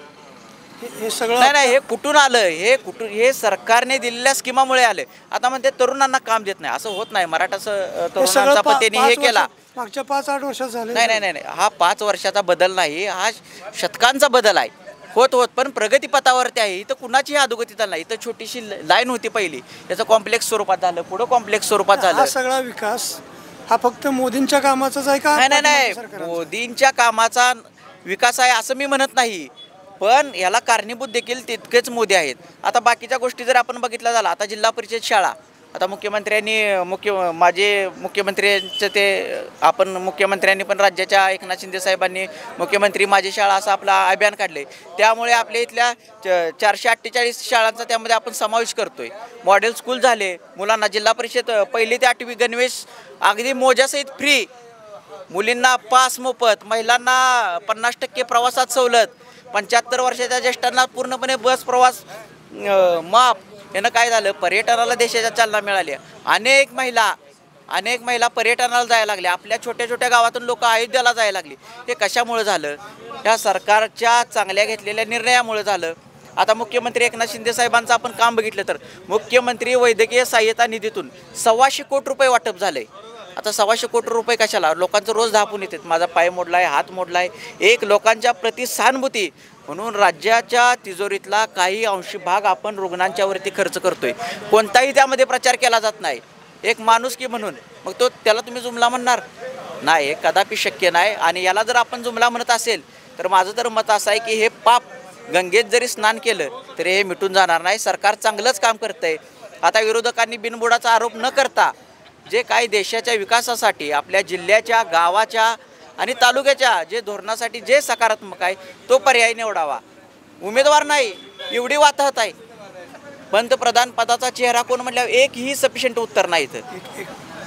हे सगळं नाही नाही हे कुठून आलं? हे कुठून? हे सरकारने दिलेल्या स्कीमामुळे आलं. आता म्हणते तरुणांना काम देत नाही, असं होत नाही. मराठा तरुणांचा पण त्यांनी हे केला. मागच्या पाच आठ वर्षात झाले. नाही नाही नाही हा पाच वर्षाचा बदल नाही, हा शतकांचा बदल आहे. होत होत पण प्रगतीपथावरती आहे. इथं कुणाची अधोगतीचा नाही. इथं छोटीशी लाईन होती पहिली, याचं कॉम्प्लेक्स स्वरूपात झालं, पुढं कॉम्प्लेक्स स्वरूपात झालं. हा सगळा विकास हा फक्त मोदींच्या कामाचाच आहे का? नाही नाही मोदींच्या कामाचा विकास आहे असं मी म्हणत नाही, पण याला कारणीभूत देखील तितकेच मोदी आहेत. आता बाकीच्या गोष्टी जर आपण बघितल्या झाला, आता जिल्हा परिषद शाळा, आता मुख्यमंत्र्यांनी मुख्य माझे मुख्यमंत्र्यांचं ते आपण मुख्यमंत्र्यांनी पण राज्याच्या एकनाथ शिंदे साहेबांनी मुख्यमंत्री माझी शाळा असं आपला अभियान काढले. त्यामुळे आपल्या इथल्या चारशे अठ्ठेचाळीस शाळांचा त्यामध्ये आपण समावेश करतोय. मॉडेल स्कूल झाले, मुलांना जिल्हा परिषद पहिली ते आठवी गणवेश अगदी मोज्यासहित फ्री, मुलींना पास मोफत, महिलांना पन्नास टक्के प्रवासात सवलत, पंच्याहत्तर वर्षाच्या ज्येष्ठांना पूर्णपणे बस प्रवास माफ. यानं काय झालं? पर्यटनाला देशाच्या चालना मिळाली. अनेक महिला अनेक महिला पर्यटनाला जायला लागल्या. आपल्या छोट्या छोट्या गावातून लोक अयोध्येला जायला लागली. हे कशामुळे झालं? ह्या सरकारच्या चांगल्या घेतलेल्या निर्णयामुळे झालं. आता मुख्यमंत्री एकनाथ शिंदे साहेबांचं आपण काम बघितलं तर मुख्यमंत्री वैद्यकीय सहाय्यता निधीतून सव्वाशे कोटी रुपये वाटप झालंय. आता सव्वाशे कोटी रुपये कशाला? लोकांचं रोज धापून येतात, माझा पाय मोडला आहे, हात मोडला आहे. एक लोकांच्या प्रति सहानुभूती म्हणून राज्याच्या तिजोरीतला काही अंशी भाग आपण रुग्णांच्यावरती खर्च करतोय. कोणताही त्यामध्ये प्रचार केला जात नाही, एक माणुसकी म्हणून. मग तो त्याला तुम्ही जुमला म्हणणार नाही, हे कदापि शक्य नाही. आणि याला जर आपण जुमला म्हणत असेल तर माझं तर मत असं आहे की हे पाप गंगेत जरी स्नान केलं तरी हे मिटून जाणार नाही. सरकार चांगलंच काम करतंय. आता विरोधकांनी बिनबुडाचा आरोप न करता जे काही देशाच्या विकासासाठी, आपल्या जिल्ह्याच्या, गावाच्या आणि तालुक्याच्या जे धोरणासाठी जे सकारात्मक आहे तो पर्याय निवडावा. उमेदवार नाही एवढी वाताहत आहे. पंतप्रधान पदाचा चेहरा कोण म्हटल्यावर एकही सफिशियंट उत्तर नाही. इथं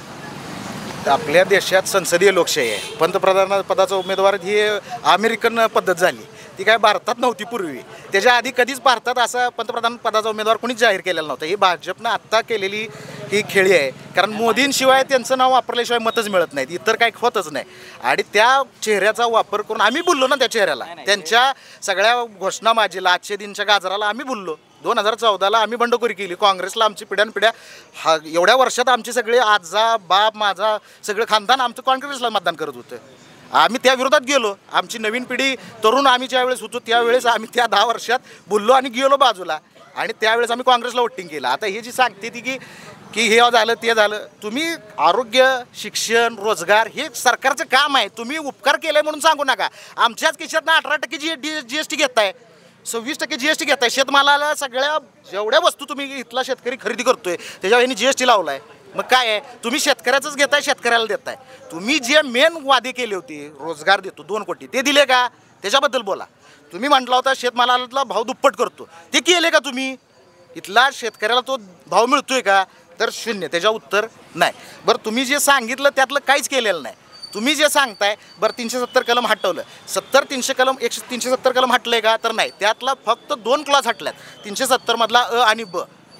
आपल्या देशात संसदीय लोकशाही आहे. पंतप्रधान पदाचा उमेदवार ही अमेरिकन पद्धत झाली, ती काय भारतात नव्हती पूर्वी. त्याच्या आधी कधीच भारतात असा पंतप्रधान पदाचा उमेदवार कोणीच जाहीर केलेला नव्हता. ही भाजपनं आत्ता केलेली ही खेळी आहे. कारण मोदींशिवाय त्यांचं नाव वापरल्याशिवाय मतच मिळत नाहीत, इतर काही होतच नाही. आणि त्या चेहऱ्याचा वापर करून आम्ही बोललो ना त्या चेहऱ्याला, त्यांच्या सगळ्या घोषणा माझीला, आजचे दिनच्या गाजराला आम्ही बोललो. दोन हजार चौदाला आम्ही बंडखोरी केली. काँग्रेसला आमची पिढ्यानपिढ्या हा एवढ्या वर्षात आमचे सगळे आजा बाप माझा सगळं खानदान आमचं काँग्रेसला मतदान करत होतं. आम्ही त्या विरोधात गेलो. आमची नवीन पिढी तरुण आम्ही ज्यावेळेस होतो त्यावेळेस आम्ही त्या दहा वर्षात बोललो आणि गेलो बाजूला. आणि त्यावेळेस आम्ही काँग्रेसला वोटिंग केलं. आता हे जी सांगते ती की की हे झालं ते झालं, तुम्ही आरोग्य, शिक्षण, रोजगार हे सरकारचं काम आहे. तुम्ही उपकार केले म्हणून सांगू नका. आमच्याच खिशातनं अठरा टक्के G D G S T घेताय, सव्वीस टक्के जी एस टी घेताय. शेतमालाला सगळ्या जेवढ्या वस्तू तुम्ही इथला शेतकरी खरेदी करतोय त्याच्यावर यांनी जी एस टी लावला आहे. मग काय आहे? तुम्ही शेतकऱ्याचंच घेताय, शेतकऱ्याला देताय. तुम्ही जे मेन वादे केले होते, रोजगार देतो दोन कोटी, ते दिले का? त्याच्याबद्दल बोला. तुम्ही म्हटला होता शेतमालाला भाव दुप्पट करतो, ते केले का तुम्ही? इथला शेतकऱ्याला तो भाव मिळतोय का? तर शून्य. त्याच्या उत्तर नाही. बरं, तुम्ही जे सांगितलं त्यातलं काहीच केलेलं नाही. तुम्ही जे सांगताय, बरं तीनशे सत्तर कलम हटवलं, सत्तर तीनशे कलम एकशे तीनशे सत्तर कलम हटलंय का? तर नाही. त्यातला फक्त दोन क्लॉज हटल्यात, तीनशे सत्तरमधला अ आणि ब.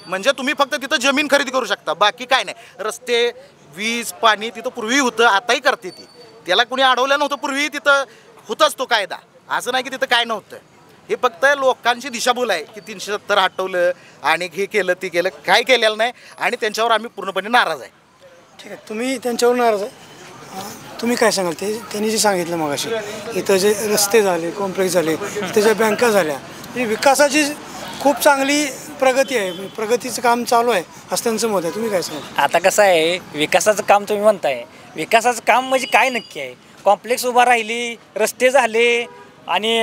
म्हणजे तुम्ही फक्त तिथं जमीन खरेदी करू शकता, बाकी काय नाही. रस्ते, वीज, पाणी तिथं पूर्वी होतं, आताही करते ती. त्याला कुणी अडवलं नव्हतं, पूर्वी तिथं होताच तो कायदा. असं नाही की तिथं काय नव्हतं. हे फक्त लोकांची दिशाभूल आहे की तीनशे सत्तर हटवलं आणि हे केलं ते केलं, काय केलेलं नाही. आणि त्यांच्यावर आम्ही पूर्णपणे नाराज आहे. ठीक आहे, तुम्ही त्यांच्यावर नाराज आहे. तुम्ही काय सांगाल ते त्यांनी जे सांगितलं मगाशी, इथं जे रस्ते झाले, कॉम्प्लेक्स झाले, त्याच्या बँका झाल्या, म्हणजे विकासाची खूप चांगली प्रगती आहे, प्रगतीचं काम चालू आहे असं त्यांचं मत आहे. तुम्ही काय सांगाल? आता कसं आहे, विकासाचं काम तुम्ही म्हणताय, विकासाचं काम म्हणजे काय नक्की आहे? कॉम्प्लेक्स उभा राहिली, रस्ते झाले आणि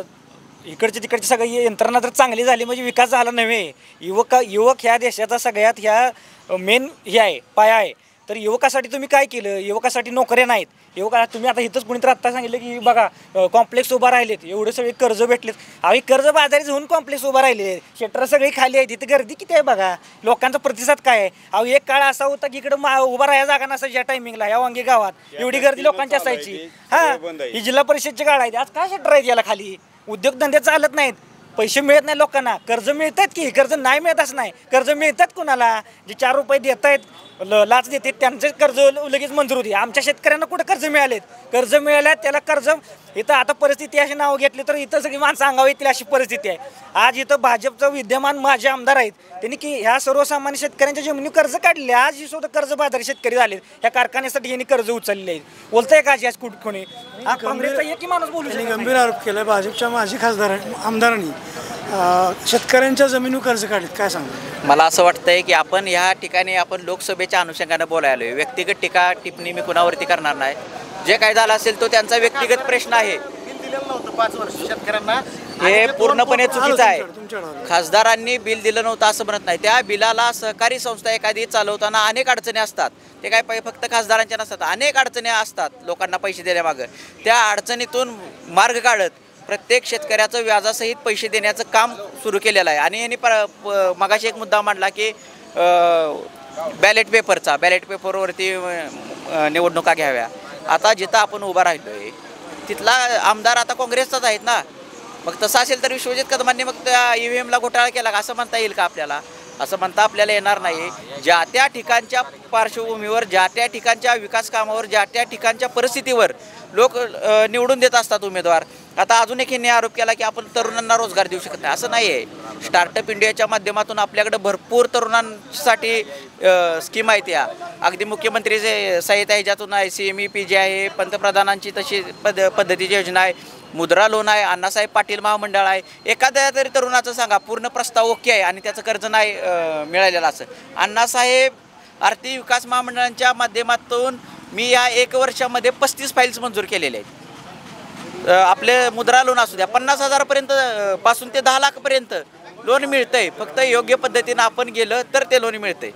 इकडची तिकडची सगळी यंत्रणा जर चांगली झाली म्हणजे विकास झाला नव्हे. युवक युवक ह्या देशाचा सगळ्यात ह्या मेन हे आहे, पाया आहे. तर युवकासाठी तुम्ही काय केलं? युवकासाठी नोकऱ्या नाहीत. युवका तुम्ही आता इथंच कुणीतरी आत्ता सांगितलं की बघा कॉम्प्लेक्स उभा राहिलेत, एवढे सगळे कर्ज भेटलेत. अहो कर्ज बाजारी होऊन कॉम्प्लेक्स उभा राहिले, शेटर सगळी खाली आहे, तिथे गर्दी किती आहे बघा. लोकांचा प्रतिसाद काय आहे? अहो एक काळ असा होता की इकडं मा उभा राहायला जागा नसायची या टायमिंगला, या वांगी गावात एवढी गर्दी लोकांची असायची. हां, ही जिल्हा परिषदची गाळ आहे, आज काय शेटर आहेत याला खाली? उद्योगधंदे चालत नाहीत, पैसे मिळत नाही लोकांना. कर्ज मिळतात की कर्ज नाही मिळत असं नाही, कर्ज मिळतात कुणाला? जे चार रुपये देत आहेत, ल लाच देतात त्यांचे कर्ज लगेच मंजूर होती. आमच्या शेतकऱ्यांना कुठं कर्ज मिळालेत? कर्ज मिळाल्यात त्याला कर्ज. इथं आता परिस्थिती अशी नावं घेतली तर इथं सगळी माणसं अंगावर येतील अशी परिस्थिती आहे. आज इथं भाजपचं विद्यमान माझे आमदार आहेत, त्यांनी की ह्या सर्वसामान्य शेतकऱ्यांच्या जमिनी कर्ज काढले. आज ही सुद्धा कर्ज बाजारी शेतकरी झाले, ह्या कारखान्यासाठी यांनी कर्ज उचलले आहेत. बोलतंय का आज कुठं कोणी? हा काँग्रेसचा एकही माणूस बोलू शकत नाही. गंभीर आरोप केला भाजपच्या माजी खासदार आमदारांनी शेतकऱ्यांच्या जमिनीवर कर्ज काढलेत. काय सांगतो? मला असं वाटतंय की आपण ह्या ठिकाणी आपण लोकसभेच्या अनुषंगानं बोलायलो आहे. व्यक्तिगत टीका टिप्पणी मी कुणावरती करणार नाही. जे काय झालं असेल तो त्यांचा व्यक्तिगत प्रश्न आहे. पाच वर्ष शेतकऱ्यांना हे पूर्णपणे चुकीचं आहे. खासदारांनी बिल दिलं नव्हतं असं म्हणत नाही. त्या बिलाला सहकारी संस्था एखादी चालवताना अनेक अडचणी असतात. ते काय पै फक्त खासदारांच्या नसतात, अनेक अडचणी असतात लोकांना पैसे देण्यामागं. त्या अडचणीतून मार्ग काढत प्रत्येक शेतकऱ्याचं व्याजासहित पैसे देण्याचं काम सुरू केलेलं आहे. आणि यांनी पर मगाशी एक मुद्दा मांडला की बॅलेट पेपरचा, बॅलेट पेपरवरती निवडणुका घ्याव्या. आता जिथं आपण उभा राहिलो आहे तिथला आमदार आता काँग्रेसचाच आहेत ना. मग तसं असेल तर विश्वजित कदमांनी मग त्या ई व्ही एमला घोटाळा केला का असं म्हणता येईल का आपल्याला? असं म्हणता आपल्याला येणार नाही. ज्या त्या ठिकाणच्या पार्श्वभूमीवर, ज्या त्या ठिकाणच्या विकास कामावर, ज्या त्या ठिकाणच्या परिस्थितीवर लोक निवडून देत असतात उमेदवार. आता अजून एक यांनी आरोप केला की आपण तरुणांना रोजगार देऊ शकत नाही. असं नाही आहे. स्टार्टअप इंडियाच्या माध्यमातून आपल्याकडे भरपूर तरुणांसाठी स्कीम आहेत. या अगदी मुख्यमंत्री जे सहायता ह्याच्यातून आहे, सी एम ई पी जे आहे, पंतप्रधानांची तशी पद पद्धतीची योजना आहे, मुद्रा लोन आहे, अण्णासाहेब पाटील महामंडळ आहे. एखाद्या तरी तरुणाचं सांगा पूर्ण प्रस्ताव ओके आहे आणि त्याचं कर्ज नाही मिळालेलं असं. अण्णासाहेब आर्थिक विकास महामंडळांच्या माध्यमातून मी या एक वर्षामध्ये पस्तीस फाईल्स मंजूर केलेले आहेत. आपले मुद्रा लोन असू द्या, पन्नास हजारापर्यंत पासून ते दहा लाखपर्यंत लोन मिळतंय. फक्त योग्य पद्धतीनं आपण गेलं तर ते लोन मिळतंय.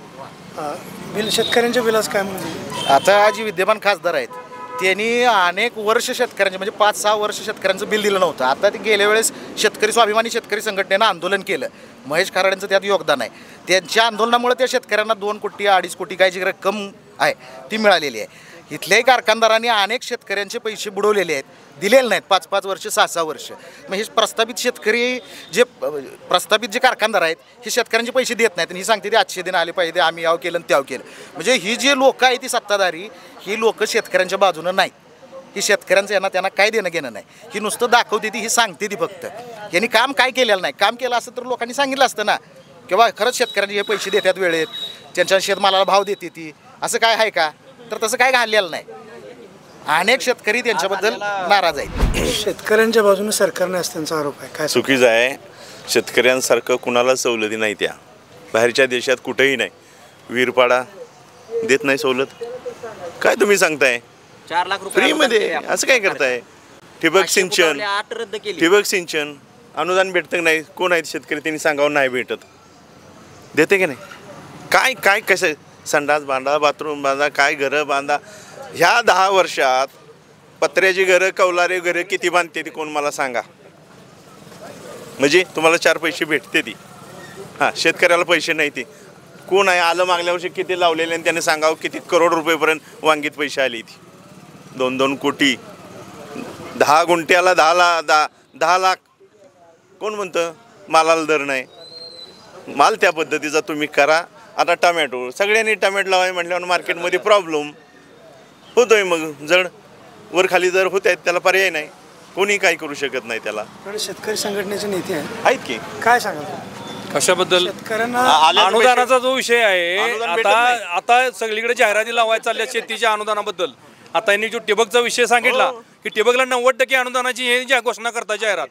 बिल शेतकऱ्यांच्या बिलाचं काय म्हणजे? आता जी विद्यमान खासदार आहेत त्यांनी अनेक वर्ष शेतकऱ्यांचे म्हणजे पाच सहा वर्ष शेतकऱ्यांचं बिल दिलं नव्हतं. आता ते गेल्या वेळेस शेतकरी स्वाभिमानी शेतकरी संघटनेनं आंदोलन केलं. महेश खराडेंचं त्यात योगदान आहे. त्यांच्या आंदोलनामुळे त्या शेतकऱ्यांना दोन कोटी अडीच कोटी काय जी रक्कम आहे ती मिळालेली आहे. इथल्याही कारखानदारांनी अनेक शेतकऱ्यांचे पैसे बुडवलेले आहेत, दिलेले नाहीत पाच पाच वर्ष सहा सहा वर्ष. मग हे प्रस्थापित शेतकरी जे प्रस्थापित जे कारखानदार आहेत हे शेतकऱ्यांचे पैसे देत नाहीत. आणि ही सांगते ते आजचे दिन आले पाहिजे, आम्ही याव केलं त्याव केलं. म्हणजे ही जी लोकं आहे ती सत्ताधारी, ही लोकं शेतकऱ्यांच्या बाजूनं नाहीत. ही शेतकऱ्यांचं यांना त्यांना काय देणं घेणं नाही. ही नुसतं दाखवते ती, ही सांगते ती फक्त. यांनी काम काय केलेलं नाही. काम केलं असतं तर लोकांनी सांगितलं असतं ना किंवा खरंच शेतकऱ्यांनी हे पैसे देतात वेळेत, त्यांच्या शेतमालाला भाव देते ती, असं काय आहे का? तर तसं काय घाललेलं नाही. अनेक शेतकरी त्यांच्याबद्दल नाराज आहेत. शेतकऱ्यांच्या बाजूने सरकारने असं त्यांचा आरोप आहे. काय चुकीचं आहे. शेतकऱ्यांसारखं कुणाला सवलती नाही. त्या बाहेरच्या देशात कुठेही नाही. वीरपाडा देत नाही सवलत. काय तुम्ही सांगताय? चार लाख रुपये फ्रीमध्ये असं काय करताय? ठिबक सिंचन, ठिबक सिंचन अनुदान भेटतं की नाही? कोण आहेत शेतकरी त्यांनी सांगावं नाही भेटत. देते की नाही? काय काय कसं संडास बांधा, बाथरूम बांधा, काय घरं बांधा. ह्या दहा वर्षात पत्र्याची घरं, कौलारे घरं किती बांधते ती कोण मला सांगा. म्हणजे तुम्हाला चार पैसे भेटते ती. हां, शेतकऱ्याला पैसे नाही ती कोण आहे? आलं मागल्या वर्षी किती लावलेले आणि त्याने सांगावं किती करोड रुपयेपर्यंत वांगीत पैसे आले. ती दोन दोन कोटी, दहा गुंठ्याला दहा ला दहा दहा लाख. कोण म्हणतं मालाला दर नाही? माल त्या पद्धतीचा तुम्ही करा. आता टमॅटो सगळ्यांनी टमॅटो लावाय म्हटल्यावर मार्केटमध्ये प्रॉब्लेम होतोय. मग जर वर खाली जर होत आहेत त्याला पर्याय नाही, कोणी काही करू शकत नाही त्याला. शेतकरी संघटनेचे नेते आहेत आहेत की काय सांगा कशाबद्दल? शेतकऱ्यांना अनुदानाचा जो विषय आहे आता आता सगळीकडे जाहिराती लावायला चालल्या शेतीच्या अनुदानाबद्दल. आता यांनी जो टिबकचा विषय सांगितला की टिबकला नव्वद टक्के अनुदानाची हे ज्या घोषणा करता जाहिरात,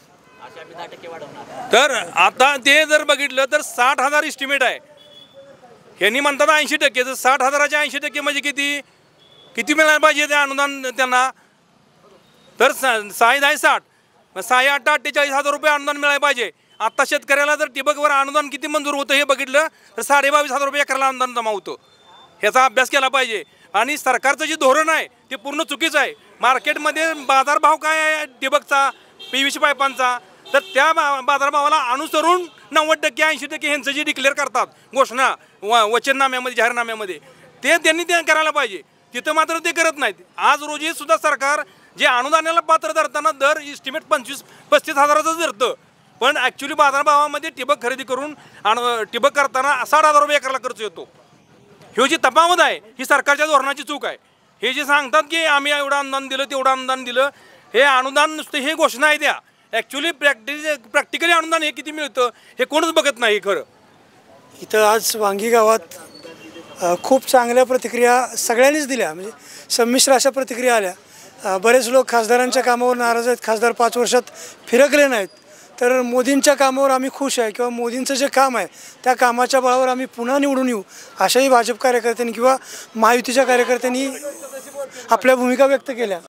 तर आता ते जर बघितलं तर साठ हजार इस्टिमेट आहे. यांनी म्हणतात ऐंशी टक्के, तर साठ हजाराचे ऐंशी टक्के म्हणजे किती किती मिळायला पाहिजे ते अनुदान त्यांना? तर सहा दहा साठ सहा आठ अठ्ठेचाळीस हजार रुपये अनुदान मिळायला पाहिजे. आता शेतकऱ्याला जर टिबकवर अनुदान किती मंजूर होतं हे बघितलं तर साडे बावीस हजार रुपये एकराला अनुदान जमा होतं. ह्याचा अभ्यास केला पाहिजे. आणि सरकारचं जे धोरण आहे ते पूर्ण चुकीचं आहे. मार्केटमध्ये बाजारभाव काय आहे टिबकचा, पी व्ही सी पाईपांचा, तर त्या बा बाजारभावाला अनुसरून नव्वद टक्के ऐंशी टक्के ह्यांचं जे डिक्लेअर करतात घोषणा व वचननाम्यामध्ये जाहीरनाम्यामध्ये, ते त्यांनी ते करायला पाहिजे. तिथं मात्र ते करत नाहीत. आज रोजी सुद्धा सरकार जे अनुदानाला पात्र धरताना दर इस्टिमेट पंचवीस पस्तीस हजाराचं धरतं, पण ॲक्च्युली बाजारभावामध्ये ठिबक खरेदी करून आणि ठिबक करताना साठ हजार रुपये एकराला खर्च येतो. ही जी तफावत आहे ही सरकारच्या धोरणाची चूक आहे. हे जे सांगतात की आम्ही एवढं अनुदान दिलं तेवढं अनुदान दिलं, हे अनुदान नुसतं हे घोषणा आहे त्या. ॲक्च्युली प्रॅक्टिस प्रॅक्टिकली अनुदान हे किती मिळतं हे कोणच बघत नाही खरं. इथं आज वांगी गावात अ, खूप चांगल्या प्रतिक्रिया सगळ्यांनीच दिल्या, म्हणजे संमिश्र अशा प्रतिक्रिया आल्या. अ, बरेच लोक खासदारांच्या कामावर नाराज आहेत, खासदार पाच वर्षात फिरकले नाहीत. तर मोदींच्या कामावर आम्ही खुश आहे किंवा मोदींचं जे काम आहे त्या कामाच्या बळावर आम्ही पुन्हा निवडून येऊ अशाही भाजप कार्यकर्त्यांनी किंवा महायुतीच्या कार्यकर्त्यांनी आपल्या भूमिका व्यक्त केल्या.